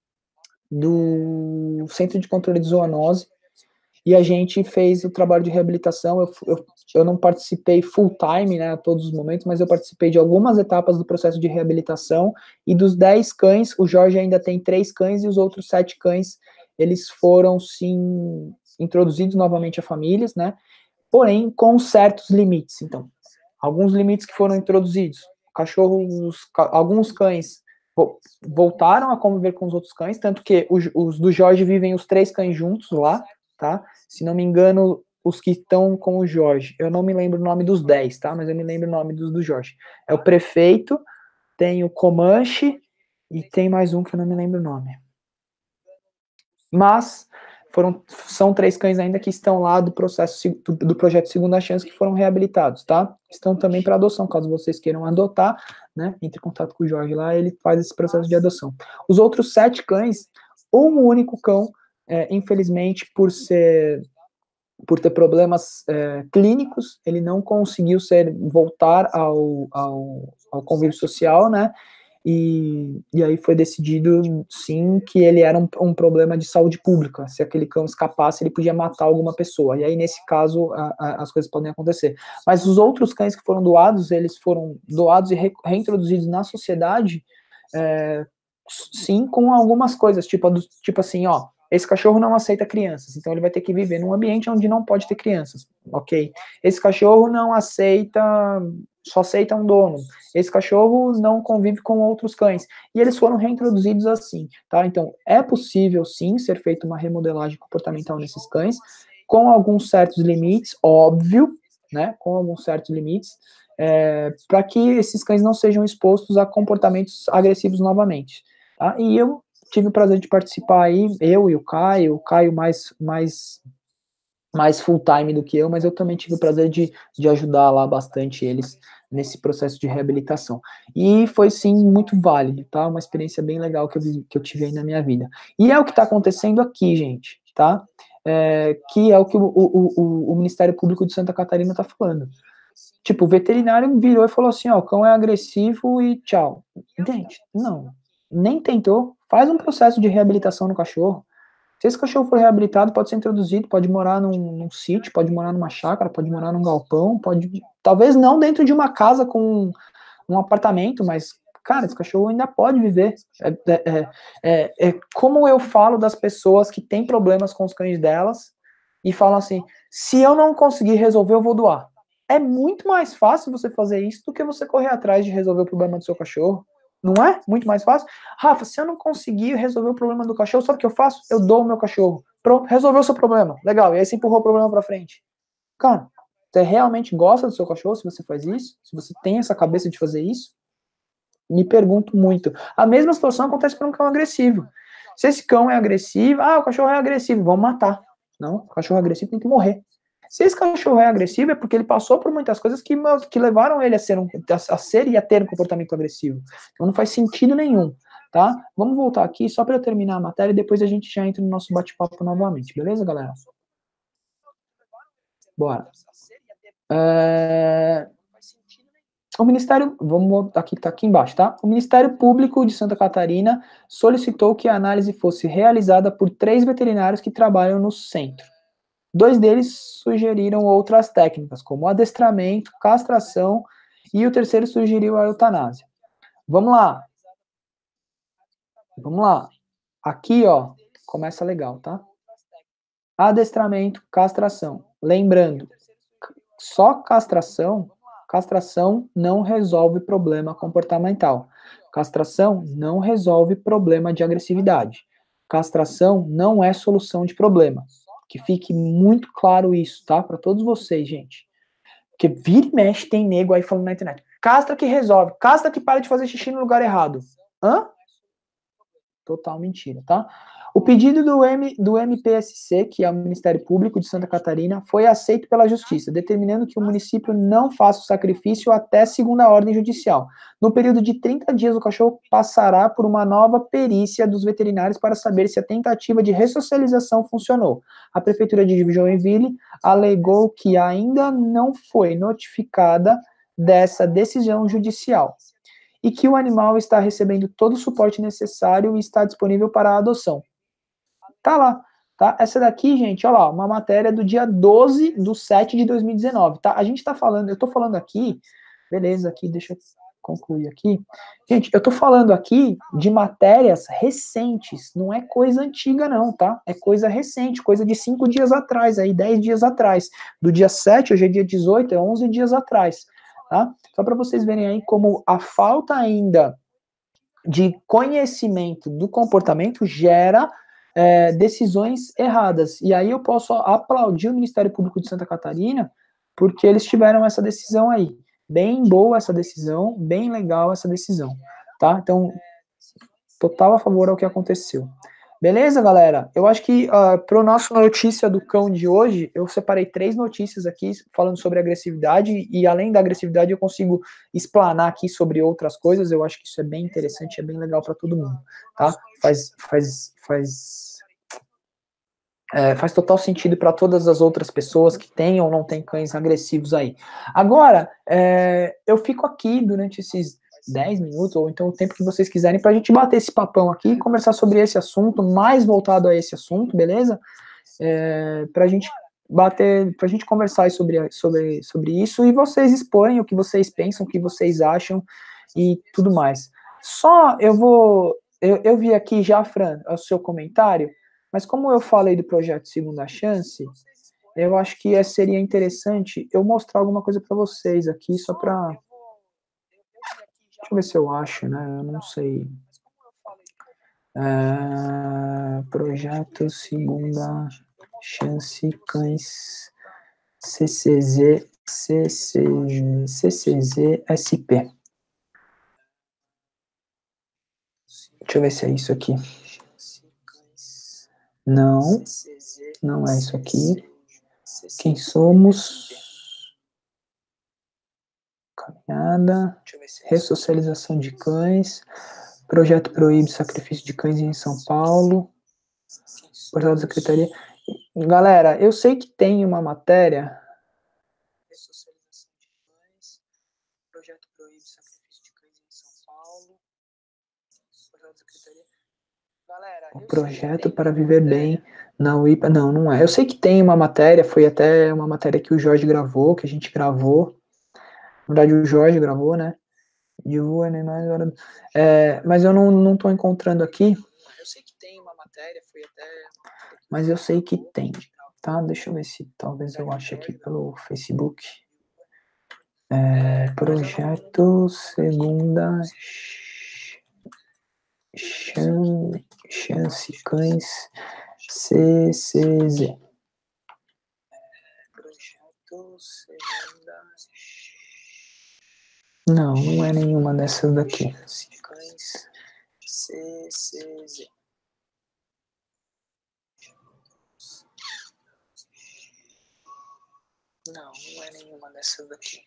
do Centro de Controle de Zoonose, e a gente fez o trabalho de reabilitação. Eu, eu, eu não participei full time, né, a todos os momentos, mas eu participei de algumas etapas do processo de reabilitação, e dos dez cães, o Jorge ainda tem três cães, e os outros sete cães, eles foram, sim, introduzidos novamente a famílias, né, porém, com certos limites. Então, alguns limites que foram introduzidos. Cachorros, alguns cães voltaram a conviver com os outros cães, tanto que os, os do Jorge vivem os três cães juntos lá, tá? Se não me engano, os que estão com o Jorge, eu não me lembro o nome dos dez, tá? Mas eu me lembro o nome dos do Jorge. É o Prefeito, tem o Comanche e tem mais um que eu não me lembro o nome. Mas foram, são três cães ainda que estão lá do processo do, do projeto Segunda Chance, que foram reabilitados, tá? Estão também para adoção, caso vocês queiram adotar, né? Entre em contato com o Jorge lá, ele faz esse processo de adoção. Os outros sete cães, um único cão, é, infelizmente, por ser por ter problemas é, clínicos, ele não conseguiu ser voltar ao, ao, ao convívio social, né? E, e aí foi decidido, sim, que ele era um, um problema de saúde pública. Se aquele cão escapasse, ele podia matar alguma pessoa. E aí, nesse caso, a, a, as coisas podem acontecer. Mas os outros cães que foram doados, eles foram doados e re, reintroduzidos na sociedade, é, sim, com algumas coisas, tipo, tipo assim, ó, esse cachorro não aceita crianças, então ele vai ter que viver num ambiente onde não pode ter crianças, ok? Esse cachorro não aceita, só aceita um dono. Esse cachorro não convive com outros cães. E eles foram reintroduzidos assim, tá? Então, é possível, sim, ser feita uma remodelagem comportamental nesses cães, com alguns certos limites, óbvio, né? Com alguns certos limites, é, para que esses cães não sejam expostos a comportamentos agressivos novamente, tá? E eu tive o prazer de participar aí, eu e o Caio, o Caio mais, mais, mais full time do que eu, mas eu também tive o prazer de, de ajudar lá bastante eles nesse processo de reabilitação. E foi, sim, muito válido, tá? Uma experiência bem legal que eu, que eu tive aí na minha vida. E é o que está acontecendo aqui, gente, tá? É, que é o que o, o, o, o Ministério Público de Santa Catarina está falando. Tipo, o veterinário virou e falou assim, ó, o cão é agressivo e tchau. Gente, não. Nem tentou. Faz um processo de reabilitação no cachorro. Se esse cachorro for reabilitado, pode ser introduzido, pode morar num, num sítio, pode morar numa chácara, pode morar num galpão, pode... Talvez não dentro de uma casa com um apartamento, mas, cara, esse cachorro ainda pode viver. É, é, é, é como eu falo das pessoas que têm problemas com os cães delas e falam assim, se eu não conseguir resolver, eu vou doar. É muito mais fácil você fazer isso do que você correr atrás de resolver o problema do seu cachorro. Não é? Muito mais fácil? Rafa, se eu não conseguir resolver o problema do cachorro, sabe o que eu faço? Eu dou o meu cachorro. Pronto, resolveu o seu problema. Legal, e aí você empurrou o problema pra frente. Cara, você realmente gosta do seu cachorro se você faz isso? Se você tem essa cabeça de fazer isso? Me pergunto muito. A mesma situação acontece para um cão agressivo. Se esse cão é agressivo, ah, o cachorro é agressivo, vamos matar. Não, o cachorro agressivo tem que morrer. Se esse cachorro é agressivo, é porque ele passou por muitas coisas que, que levaram ele a ser, um, a ser e a ter um comportamento agressivo. Então não faz sentido nenhum, tá? Vamos voltar aqui só para eu terminar a matéria e depois a gente já entra no nosso bate-papo novamente, beleza, galera? Bora. É... O Ministério, vamos aqui, tá aqui embaixo, tá? O Ministério Público de Santa Catarina solicitou que a análise fosse realizada por três veterinários que trabalham no centro. Dois deles sugeriram outras técnicas, como adestramento, castração, e o terceiro sugeriu a eutanásia. Vamos lá. Vamos lá. Aqui, ó, começa legal, tá? Adestramento, castração. Lembrando, só castração, castração não resolve problema comportamental. Castração não resolve problema de agressividade. Castração não é solução de problema. Que fique muito claro isso, tá? Para todos vocês, gente. Porque vira e mexe tem nego aí falando na internet. Castra que resolve. Castra que para de fazer xixi no lugar errado. Hã? total mentira, tá? O pedido do, M, do M P S C, que é o Ministério Público de Santa Catarina, foi aceito pela Justiça, determinando que o município não faça o sacrifício até segunda ordem judicial. No período de trinta dias, o cachorro passará por uma nova perícia dos veterinários para saber se a tentativa de ressocialização funcionou. A Prefeitura de Joinville alegou que ainda não foi notificada dessa decisão judicial e que o animal está recebendo todo o suporte necessário e está disponível para a adoção. Tá lá, tá? Essa daqui, gente, olha lá, uma matéria do dia doze de sete de dois mil e dezenove, tá? A gente tá falando, eu tô falando aqui, beleza, aqui, deixa eu concluir aqui. Gente, eu tô falando aqui de matérias recentes, não é coisa antiga não, tá? É coisa recente, coisa de cinco dias atrás, aí dez dias atrás. Do dia sete, hoje é dia dezoito, é onze dias atrás, tá? Só para vocês verem aí como a falta ainda de conhecimento do comportamento gera É, decisões erradas. E aí eu posso aplaudir o Ministério Público de Santa Catarina, porque eles tiveram essa decisão aí. Bem boa essa decisão, bem legal essa decisão, tá? Então, total a favor ao que aconteceu. Beleza, galera? Eu acho que uh, para o nosso notícia do cão de hoje, eu separei três notícias aqui falando sobre agressividade, e além da agressividade eu consigo explanar aqui sobre outras coisas. Eu acho que isso é bem interessante, é bem legal para todo mundo, tá? Faz, faz, faz, é, faz total sentido para todas as outras pessoas que têm ou não têm cães agressivos aí. Agora, é, eu fico aqui durante esses dez minutos, ou então o tempo que vocês quiserem, para a gente bater esse papão aqui, conversar sobre esse assunto, mais voltado a esse assunto, beleza? É, para a gente bater, para a gente conversar sobre, sobre, sobre isso, e vocês exporem o que vocês pensam, o que vocês acham, e tudo mais. Só eu vou, eu, eu vi aqui já, Fran, o seu comentário, mas como eu falei do projeto Segunda Chance, eu acho que seria interessante eu mostrar alguma coisa para vocês aqui, só para... Deixa eu ver se eu acho, né? Eu não sei. É, projeto Segunda Chance Cães C C Z, C C, C C Z S P. Deixa eu ver se é isso aqui. Não, não é isso aqui. Quem somos? Caminhada, ressocialização de cães, projeto proíbe sacrifício de cães em São Paulo, portal da Secretaria. Galera, eu sei que tem uma matéria. Ressocialização de cães, projeto proíbe sacrifício de cães em São Paulo, portal da Secretaria. Galera, o projeto para viver bem na U I P A. Não, não é. Eu sei que tem uma matéria, foi até uma matéria que o Jorge gravou, que a gente gravou. Na verdade, o Jorge gravou, né? E o Animais... É, mas eu não, não tô encontrando aqui. Eu sei que tem uma matéria, foi até... Mas eu sei que tem, tá? Deixa eu ver se talvez eu ache aqui pelo Facebook. É, projeto Segunda Chance, Chance Cães C C Z. Projeto Segunda... Não, não é nenhuma dessas daqui. Cães C C Z. Não, não é nenhuma dessas daqui.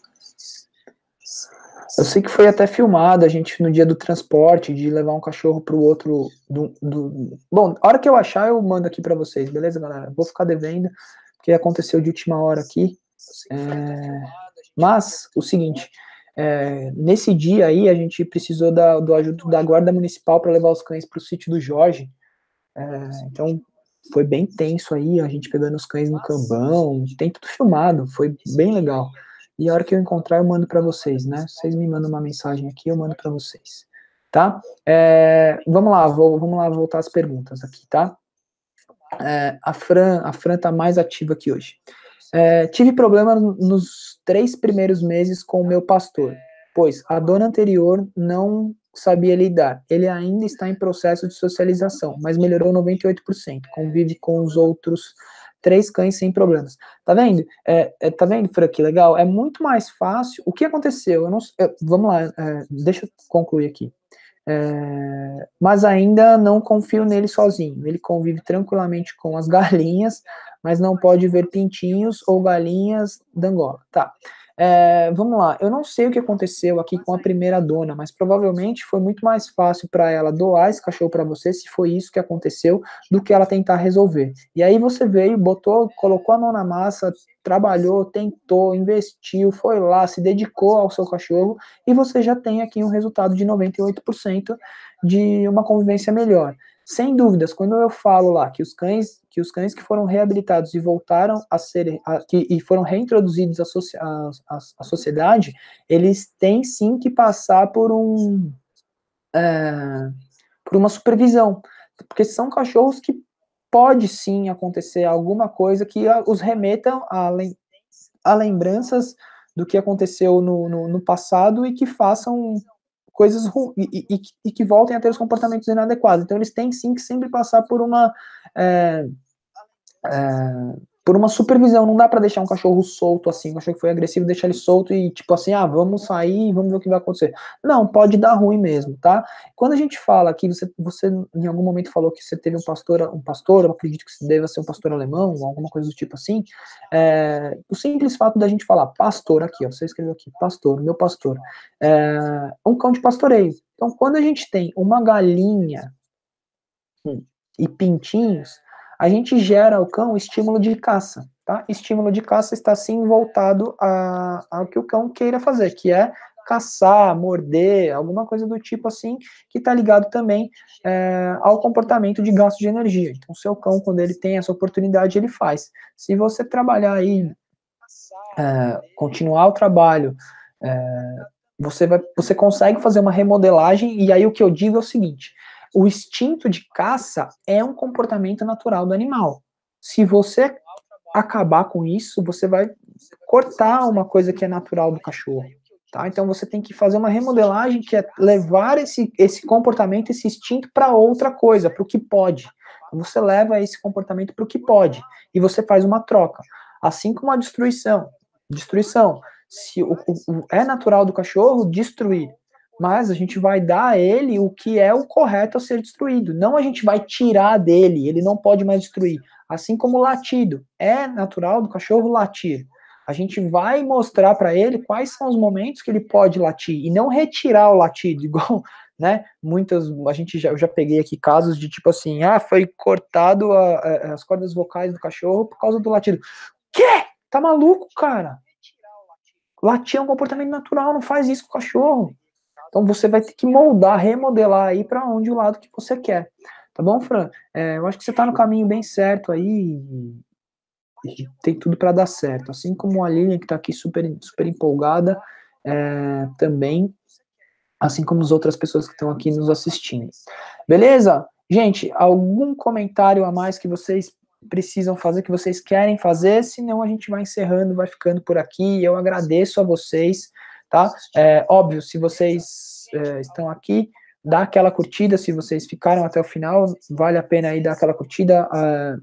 Eu sei que foi até filmado, a gente, no dia do transporte, de levar um cachorro pro outro... Do, do... Bom, a hora que eu achar, eu mando aqui pra vocês, beleza, galera? Vou ficar devendo, porque aconteceu de última hora aqui. É... Mas, o seguinte... É, nesse dia aí, a gente precisou da, do ajuda da guarda municipal para levar os cães para o sítio do Jorge. É, então, foi bem tenso aí, a gente pegando os cães no cambão, tem tudo filmado, foi bem legal. E a hora que eu encontrar, eu mando para vocês, né? Vocês me mandam uma mensagem aqui, eu mando para vocês, tá? É, vamos lá, vou, vamos lá voltar às perguntas aqui, tá? É, a Fran, a Fran tá mais ativa aqui hoje. É, tive problema nos três primeiros meses com o meu pastor, pois a dona anterior não sabia lidar. Ele ainda está em processo de socialização, mas melhorou noventa e oito por cento. Convive com os outros três cães sem problemas. Tá vendo? É, é, tá vendo, Fran, que legal? É muito mais fácil. O que aconteceu? Eu não, eu, vamos lá, é, deixa eu concluir aqui. é, mas ainda não confio nele sozinho. Ele convive tranquilamente com as galinhas, mas não pode ver pintinhos ou galinhas da Angola. Tá. É, vamos lá, eu não sei o que aconteceu aqui com a primeira dona, mas provavelmente foi muito mais fácil para ela doar esse cachorro para você, se foi isso que aconteceu, do que ela tentar resolver. E aí você veio, botou, colocou a mão na massa, trabalhou, tentou, investiu, foi lá, se dedicou ao seu cachorro, e você já tem aqui um resultado de noventa e oito por cento de uma convivência melhor. Sem dúvidas, quando eu falo lá que os cães que, os cães que foram reabilitados e voltaram a ser, a, que, e foram reintroduzidos à, socia, à, à, à sociedade, eles têm sim que passar por um é, por uma supervisão, porque são cachorros que pode sim acontecer alguma coisa que os remetam a, a lembranças do que aconteceu no, no, no passado e que façam coisas e, e, e que voltem a ter os comportamentos inadequados. Então eles têm sim que sempre passar por uma é, é, por uma supervisão. Não dá para deixar um cachorro solto assim, um cachorro que foi agressivo, deixar ele solto e tipo assim, ah, vamos sair, vamos ver o que vai acontecer. Não, pode dar ruim mesmo, tá? Quando a gente fala que você, você em algum momento falou que você teve um pastor, um pastor, eu acredito que você deva ser um pastor alemão, alguma coisa do tipo assim, é, o simples fato da gente falar pastor aqui, ó, você escreveu aqui, pastor, meu pastor, é um cão de pastoreio. Então, quando a gente tem uma galinha hum, e pintinhos, a gente gera ao cão estímulo de caça, tá? Estímulo de caça está sim voltado a, ao que o cão queira fazer, que é caçar, morder, alguma coisa do tipo assim, que está ligado também é, ao comportamento de gasto de energia. Então, o seu cão, quando ele tem essa oportunidade, ele faz. Se você trabalhar aí, é, continuar o trabalho, é, você, vai, você consegue fazer uma remodelagem, e aí o que eu digo é o seguinte: o instinto de caça é um comportamento natural do animal. Se você acabar com isso, você vai cortar uma coisa que é natural do cachorro. Tá? Então você tem que fazer uma remodelagem, que é levar esse, esse comportamento, esse instinto para outra coisa, para o que pode. Então, você leva esse comportamento para o que pode, e você faz uma troca. Assim como a destruição. Destruição. Se o, o, é natural do cachorro destruir, mas a gente vai dar a ele o que é o correto a ser destruído. Não a gente vai tirar dele, ele não pode mais destruir. Assim como o latido. É natural do cachorro latir. A gente vai mostrar para ele quais são os momentos que ele pode latir, e não retirar o latido, igual, né, muitas, a gente já, eu já peguei aqui casos de tipo assim, ah, foi cortado a, a, as cordas vocais do cachorro por causa do latido. Quê? Tá maluco, cara? Latir é um comportamento natural, não faz isso com o cachorro. Então você vai ter que moldar, remodelar aí para onde o lado que você quer. Tá bom, Fran? É, eu acho que você tá no caminho bem certo aí, e tem tudo para dar certo. Assim como a Lilian, que está aqui super, super empolgada, é, também, assim como as outras pessoas que estão aqui nos assistindo. Beleza? Gente, algum comentário a mais que vocês precisam fazer, que vocês querem fazer? Senão a gente vai encerrando, vai ficando por aqui. Eu agradeço a vocês, tá? É, óbvio, se vocês é, estão aqui, dá aquela curtida. Se vocês ficaram até o final, vale a pena aí dar aquela curtida. Uh,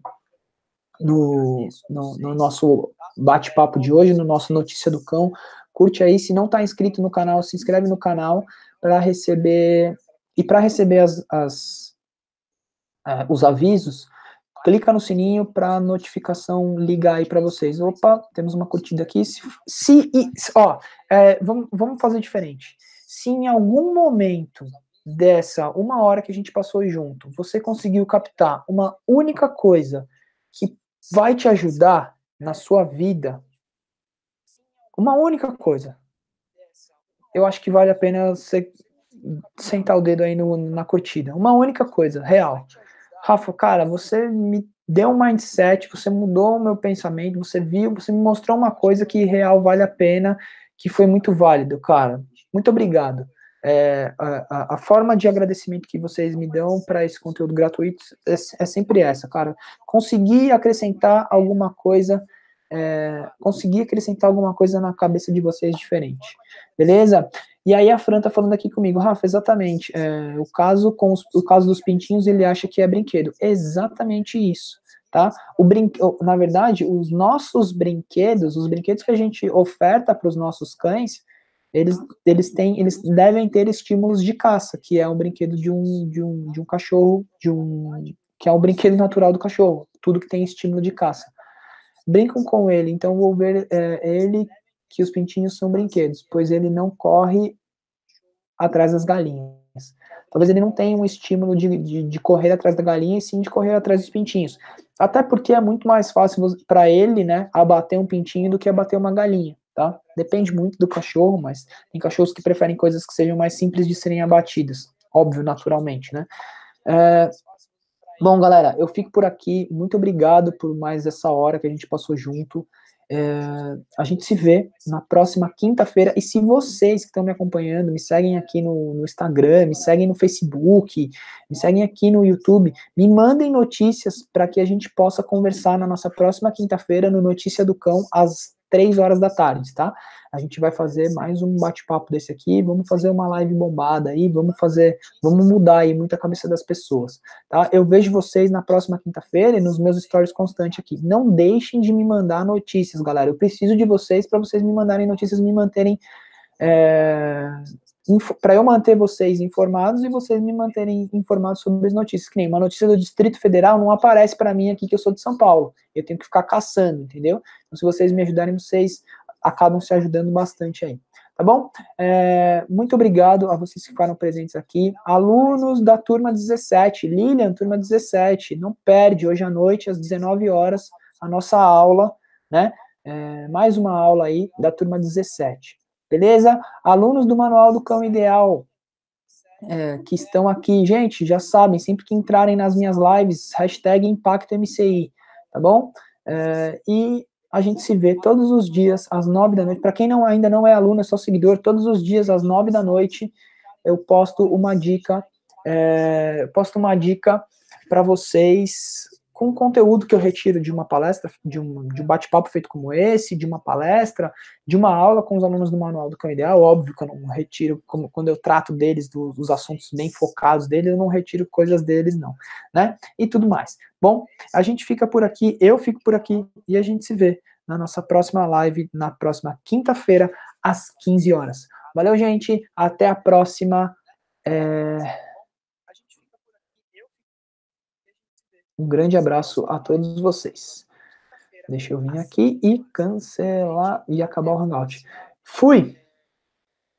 No, no, no nosso bate-papo de hoje, no nosso Notícia do Cão. Curte aí, se não está inscrito no canal, se inscreve no canal para receber, e para receber as, as, uh, os avisos, clica no sininho para a notificação ligar aí para vocês. Opa, temos uma curtida aqui. Se, se ó, é, vamos, vamos fazer diferente. Se em algum momento dessa uma hora que a gente passou junto, você conseguiu captar uma única coisa que vai te ajudar na sua vida, uma única coisa, eu acho que vale a pena você sentar o dedo aí no, na curtida. Uma única coisa, real. Rafa, cara, você me deu um mindset, você mudou o meu pensamento, você viu, você me mostrou uma coisa que real vale a pena, que foi muito válido, cara. Muito obrigado. É, a, a forma de agradecimento que vocês me dão para esse conteúdo gratuito é, é sempre essa, cara. Conseguir acrescentar alguma coisa, é, conseguir acrescentar alguma coisa na cabeça de vocês diferente. Beleza? E aí a Fran tá falando aqui comigo, Rafa, exatamente, é, o, caso com os, o caso dos pintinhos, ele acha que é brinquedo. Exatamente isso, tá? O brinque, na verdade, os nossos brinquedos, os brinquedos que a gente oferta para os nossos cães, eles, eles, têm, eles devem ter estímulos de caça, que é um brinquedo de um, de um, de um cachorro, de um, que é um brinquedo natural do cachorro, tudo que tem estímulo de caça. Brincam com ele, então vou ver é, ele que os pintinhos são brinquedos, pois ele não corre atrás das galinhas. Talvez ele não tenha um estímulo de, de, de correr atrás da galinha, e sim de correr atrás dos pintinhos. Até porque é muito mais fácil para ele, né, abater um pintinho do que abater uma galinha, tá? Depende muito do cachorro, mas tem cachorros que preferem coisas que sejam mais simples de serem abatidas. Óbvio, naturalmente, né? É, bom, galera, eu fico por aqui. Muito obrigado por mais essa hora que a gente passou junto. É, a gente se vê na próxima quinta-feira. E se vocês que estão me acompanhando, me seguem aqui no, no Instagram, me seguem no Facebook, me seguem aqui no YouTube, me mandem notícias para que a gente possa conversar na nossa próxima quinta-feira no Notícia do Cão, às três horas da tarde, tá? A gente vai fazer mais um bate-papo desse aqui, vamos fazer uma live bombada aí, vamos fazer, vamos mudar aí muito a cabeça das pessoas, tá? Eu vejo vocês na próxima quinta-feira e nos meus stories constantes aqui. Não deixem de me mandar notícias, galera. Eu preciso de vocês para vocês me mandarem notícias, me manterem é, para eu manter vocês informados e vocês me manterem informados sobre as notícias. Que nem uma notícia do Distrito Federal não aparece para mim aqui que eu sou de São Paulo. Eu tenho que ficar caçando, entendeu? Então, se vocês me ajudarem, vocês acabam se ajudando bastante aí. Tá bom? É, muito obrigado a vocês que ficaram presentes aqui. Alunos da turma dezessete, Lilian, turma dezessete, não perde, hoje à noite, às dezenove horas, a nossa aula, né? É, mais uma aula aí da turma dezessete. Beleza? Alunos do Manual do Cão Ideal, é, que estão aqui, gente, já sabem, sempre que entrarem nas minhas lives, hashtag ImpactoMCI, tá bom? É, e a gente se vê todos os dias, às nove da noite. Para quem não, ainda não é aluno, é só seguidor, todos os dias, às nove da noite, eu posto uma dica, é, posto uma dica para vocês com conteúdo que eu retiro de uma palestra, de um, de um bate-papo feito como esse, de uma palestra, de uma aula com os alunos do Manual do Cão Ideal. Óbvio que eu não retiro, como, quando eu trato deles, do, dos assuntos bem focados deles, eu não retiro coisas deles, não, né? E tudo mais. Bom, a gente fica por aqui, eu fico por aqui, e a gente se vê na nossa próxima live, na próxima quinta-feira, às quinze horas. Valeu, gente, até a próxima. É... Um grande abraço a todos vocês. Deixa eu vir aqui e cancelar e acabar o Hangout. Fui!